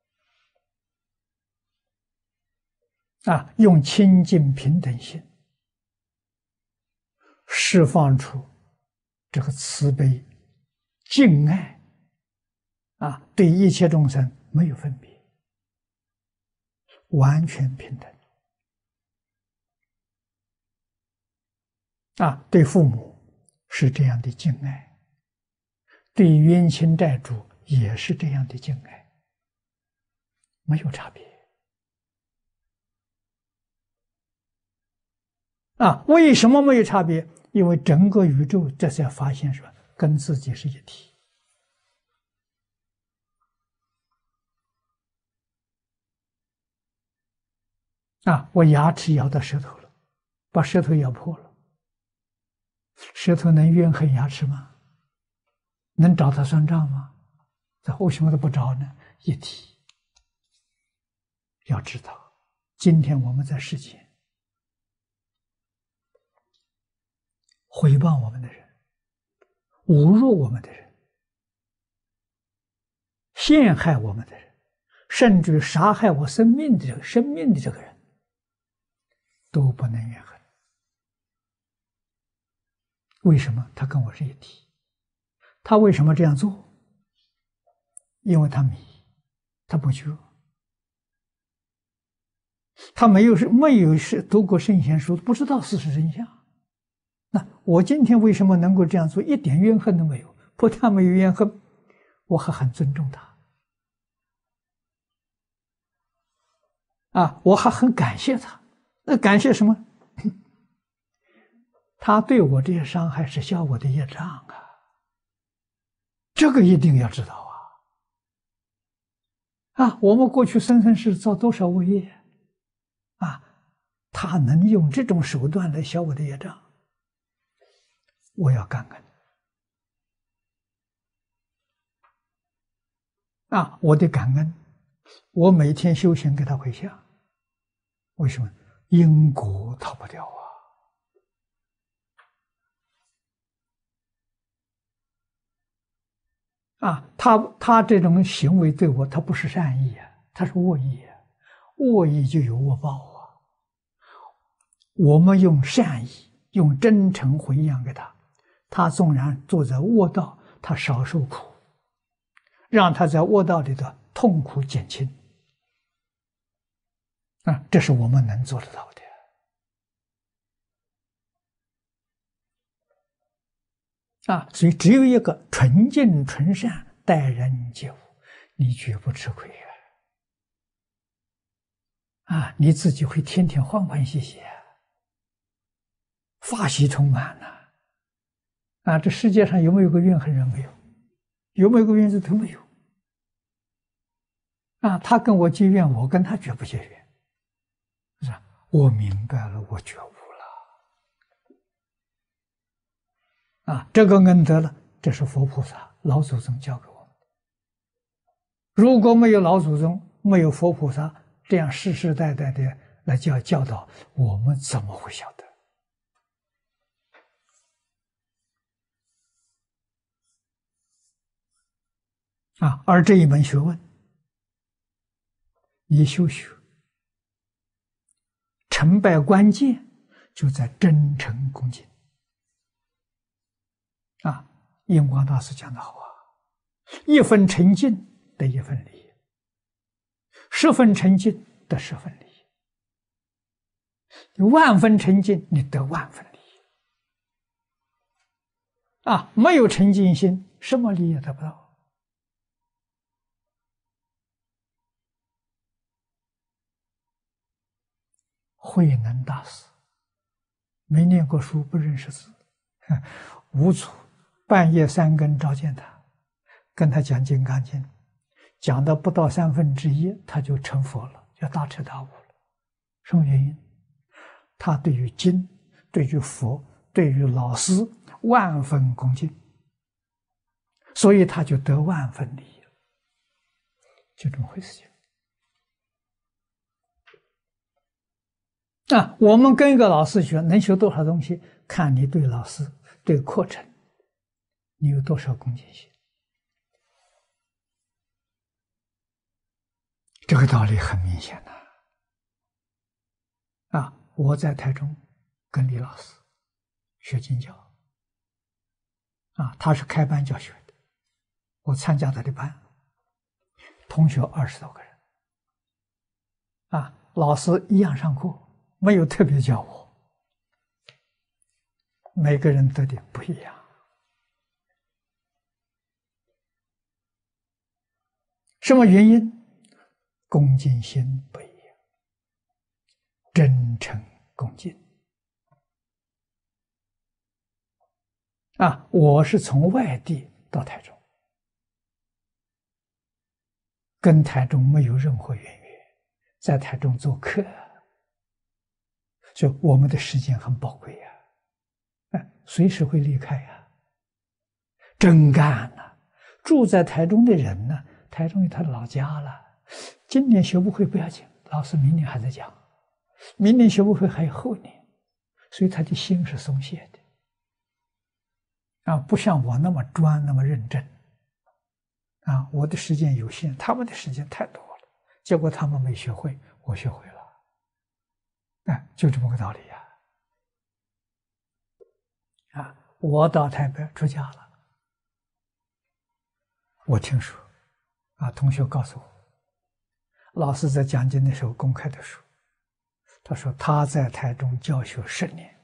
啊，用清净平等心释放出这个慈悲敬爱啊，对一切众生没有分别，完全平等啊！对父母是这样的敬爱，对冤亲债主也是这样的敬爱，没有差别啊！为什么没有差别？因为整个宇宙这才发现说跟自己是一体啊！我牙齿咬到舌头了，把舌头咬破了，舌头能怨恨牙齿吗？能找他算账吗？这为什么都不找呢？一体。要知道，今天我们在世间毁谤我们的人，侮辱我们的人，陷害我们的人，甚至杀害我生命的这个生命的这个人，都不能怨恨。为什么？他跟我是一体。他为什么这样做？因为他迷，他不觉，他没有是没有是读过圣贤书，不知道事实真相。那我今天为什么能够这样做？一点怨恨都没有，不但没有怨恨，我还很尊重他啊，我还很感谢他。那感谢什么？ 他对我这些伤害是消我的业障啊，这个一定要知道啊！啊，我们过去生生世造多少恶业啊，他能用这种手段来消我的业障，我要感恩啊！我的感恩，我每天修行给他回向，为什么？因果逃不掉啊！啊，他他这种行为对我，他不是善意啊，他是恶意啊，恶意就有恶报啊。我们用善意、用真诚回向给他，他纵然坐在恶道，他少受苦，让他在恶道里的痛苦减轻啊，这是我们能做得到的。啊，所以只有一个纯净纯善，待人接物，你绝不吃亏啊！啊，你自己会天天欢欢喜喜，法喜充满呐！啊，这世界上有没有个怨恨人？没有。有没有个怨字？都没有。啊，他跟我结怨，我跟他绝不结怨。是吧？我明白了，我觉悟了。啊，这个恩德了，这是佛菩萨、老祖宗教给我们的。如果没有老祖宗，没有佛菩萨这样世世代代的来教教导，我们怎么会晓得？啊，而这一门学问，你修学成败关键就在真诚恭敬。啊，印光大师讲得好啊，一分诚敬得一分利，十分诚敬得十分利，万分诚敬你得万分利。啊，没有诚敬心，什么利也得不到。慧能大师没念过书，不认识字，无处半夜三更召见他，跟他讲《金刚经》，讲到不到三分之一，他就成佛了，就大彻大悟了。什么原因？他对于经、对于佛、对于老师万分恭敬，所以他就得万分利益了，就这么回事情。啊，我们跟一个老师学，能学多少东西，看你对老师、对课程，你有多少恭敬心。这个道理很明显的。啊，我在台中跟李老师学经教，啊，他是开班教学的，我参加他的班，同学二十多个人，啊，老师一样上课。没有特别教我，每个人得的不一样。什么原因？恭敬心不一样，真诚恭敬。啊，我是从外地到台中，跟台中没有任何渊源，在台中做客。所以我们的时间很宝贵呀，哎，随时会离开呀。真干呐！住在台中的人呢，台中有他的老家了。今年学不会不要紧，老师明年还在讲，明年学不会还有后年，所以他的心是松懈的，啊，不像我那么专，那么认真。啊，我的时间有限，他们的时间太多了，结果他们没学会，我学会了。哎，就这么个道理呀！啊，我到台北出家了，我听说，啊，同学告诉我，老师在讲经的时候公开的说，他说他在台中教学十年，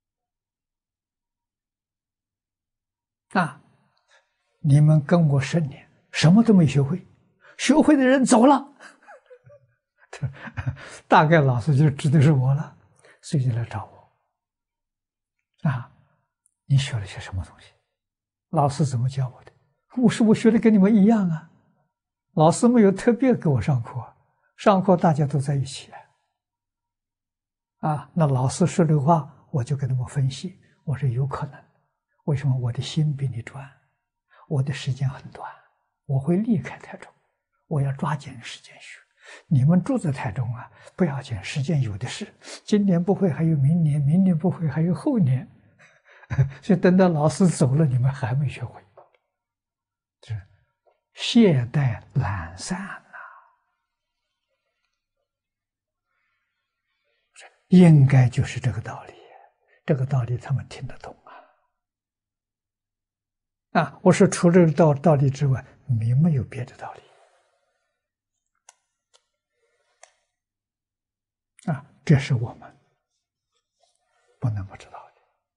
啊，你们跟我十年，什么都没学会，学会的人走了。大概老师就指的是我了，所以就来找我。 啊，你学了些什么东西？老师怎么教我的？我说我学的跟你们一样啊。老师没有特别给我上课，上课大家都在一起。啊，那老师说的话，我就给他们分析。我说有可能，为什么我的心比你专？我的时间很短，我会离开台中，我要抓紧时间学。你们住在台中啊，不要紧，时间有的是。今年不会还有明年，明年不会还有后年，所以等到老师走了，你们还没学会，这懈怠懒散呐、应该就是这个道理，这个道理他们听得懂啊！啊，我说除了这个道道理之外，没没有别的道理。啊，这是我们不能不知道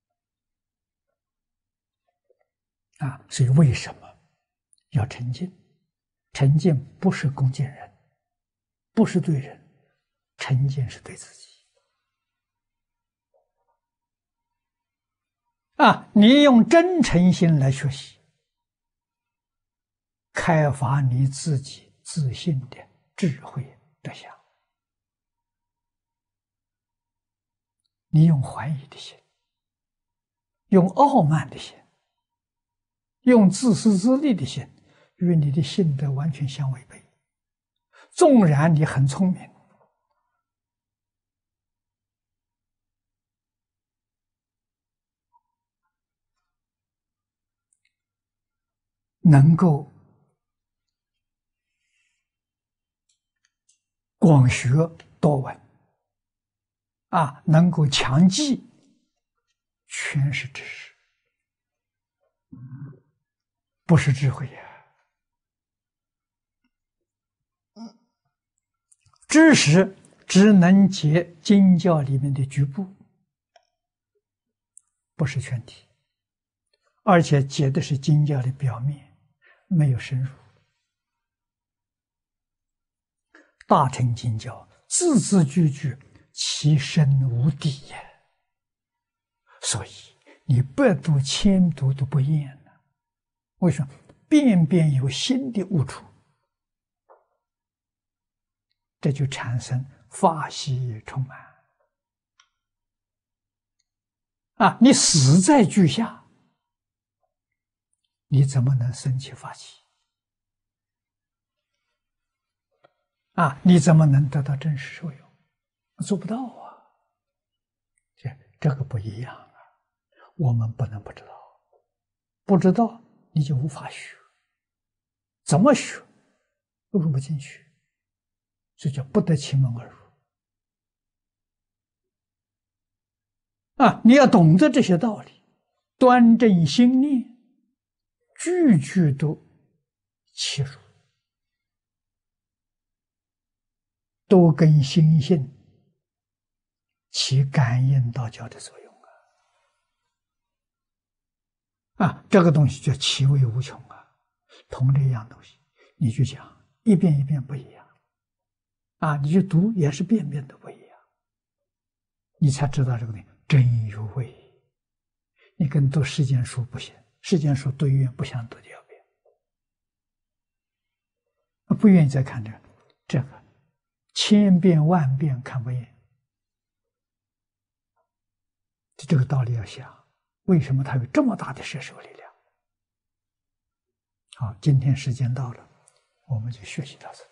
的啊！所以为什么要沉静？沉静不是恭敬人，不是对人，沉静是对自己。啊，你用真诚心来学习，开发你自己自信的智慧德相。你用怀疑的心，用傲慢的心，用自私自利的心，与你的性德完全相违背。纵然你很聪明，能够广学多闻，啊，能够强记，全是知识，不是智慧呀。知识只能解经教里面的局部，不是全体，而且解的是经教的表面，没有深入。大乘经教字字句句其深无底呀，所以你百读千读都不厌呢。为什么？遍遍有新的悟处，这就产生法喜充满啊！你死在句下，你怎么能生起法喜啊？你怎么能得到真实受用？做不到啊！这这个不一样啊！我们不能不知道，不知道你就无法学，怎么学入不进去，这叫不得其门而入啊！你要懂得这些道理，端正心念，句句都切入，都跟心性起感应道教的作用啊！啊，这个东西叫其味无穷啊！同这一样东西，你去讲，一遍一遍不一样啊！你去读也是遍遍都不一样，你才知道这个东西真有味。你跟读世间书不行，世间书读一遍不想读第二遍，不愿意再看这个，这个千遍万遍看不厌。这个道理要想，为什么它有这么大的摄受力量？好，今天时间到了，我们就学习到这。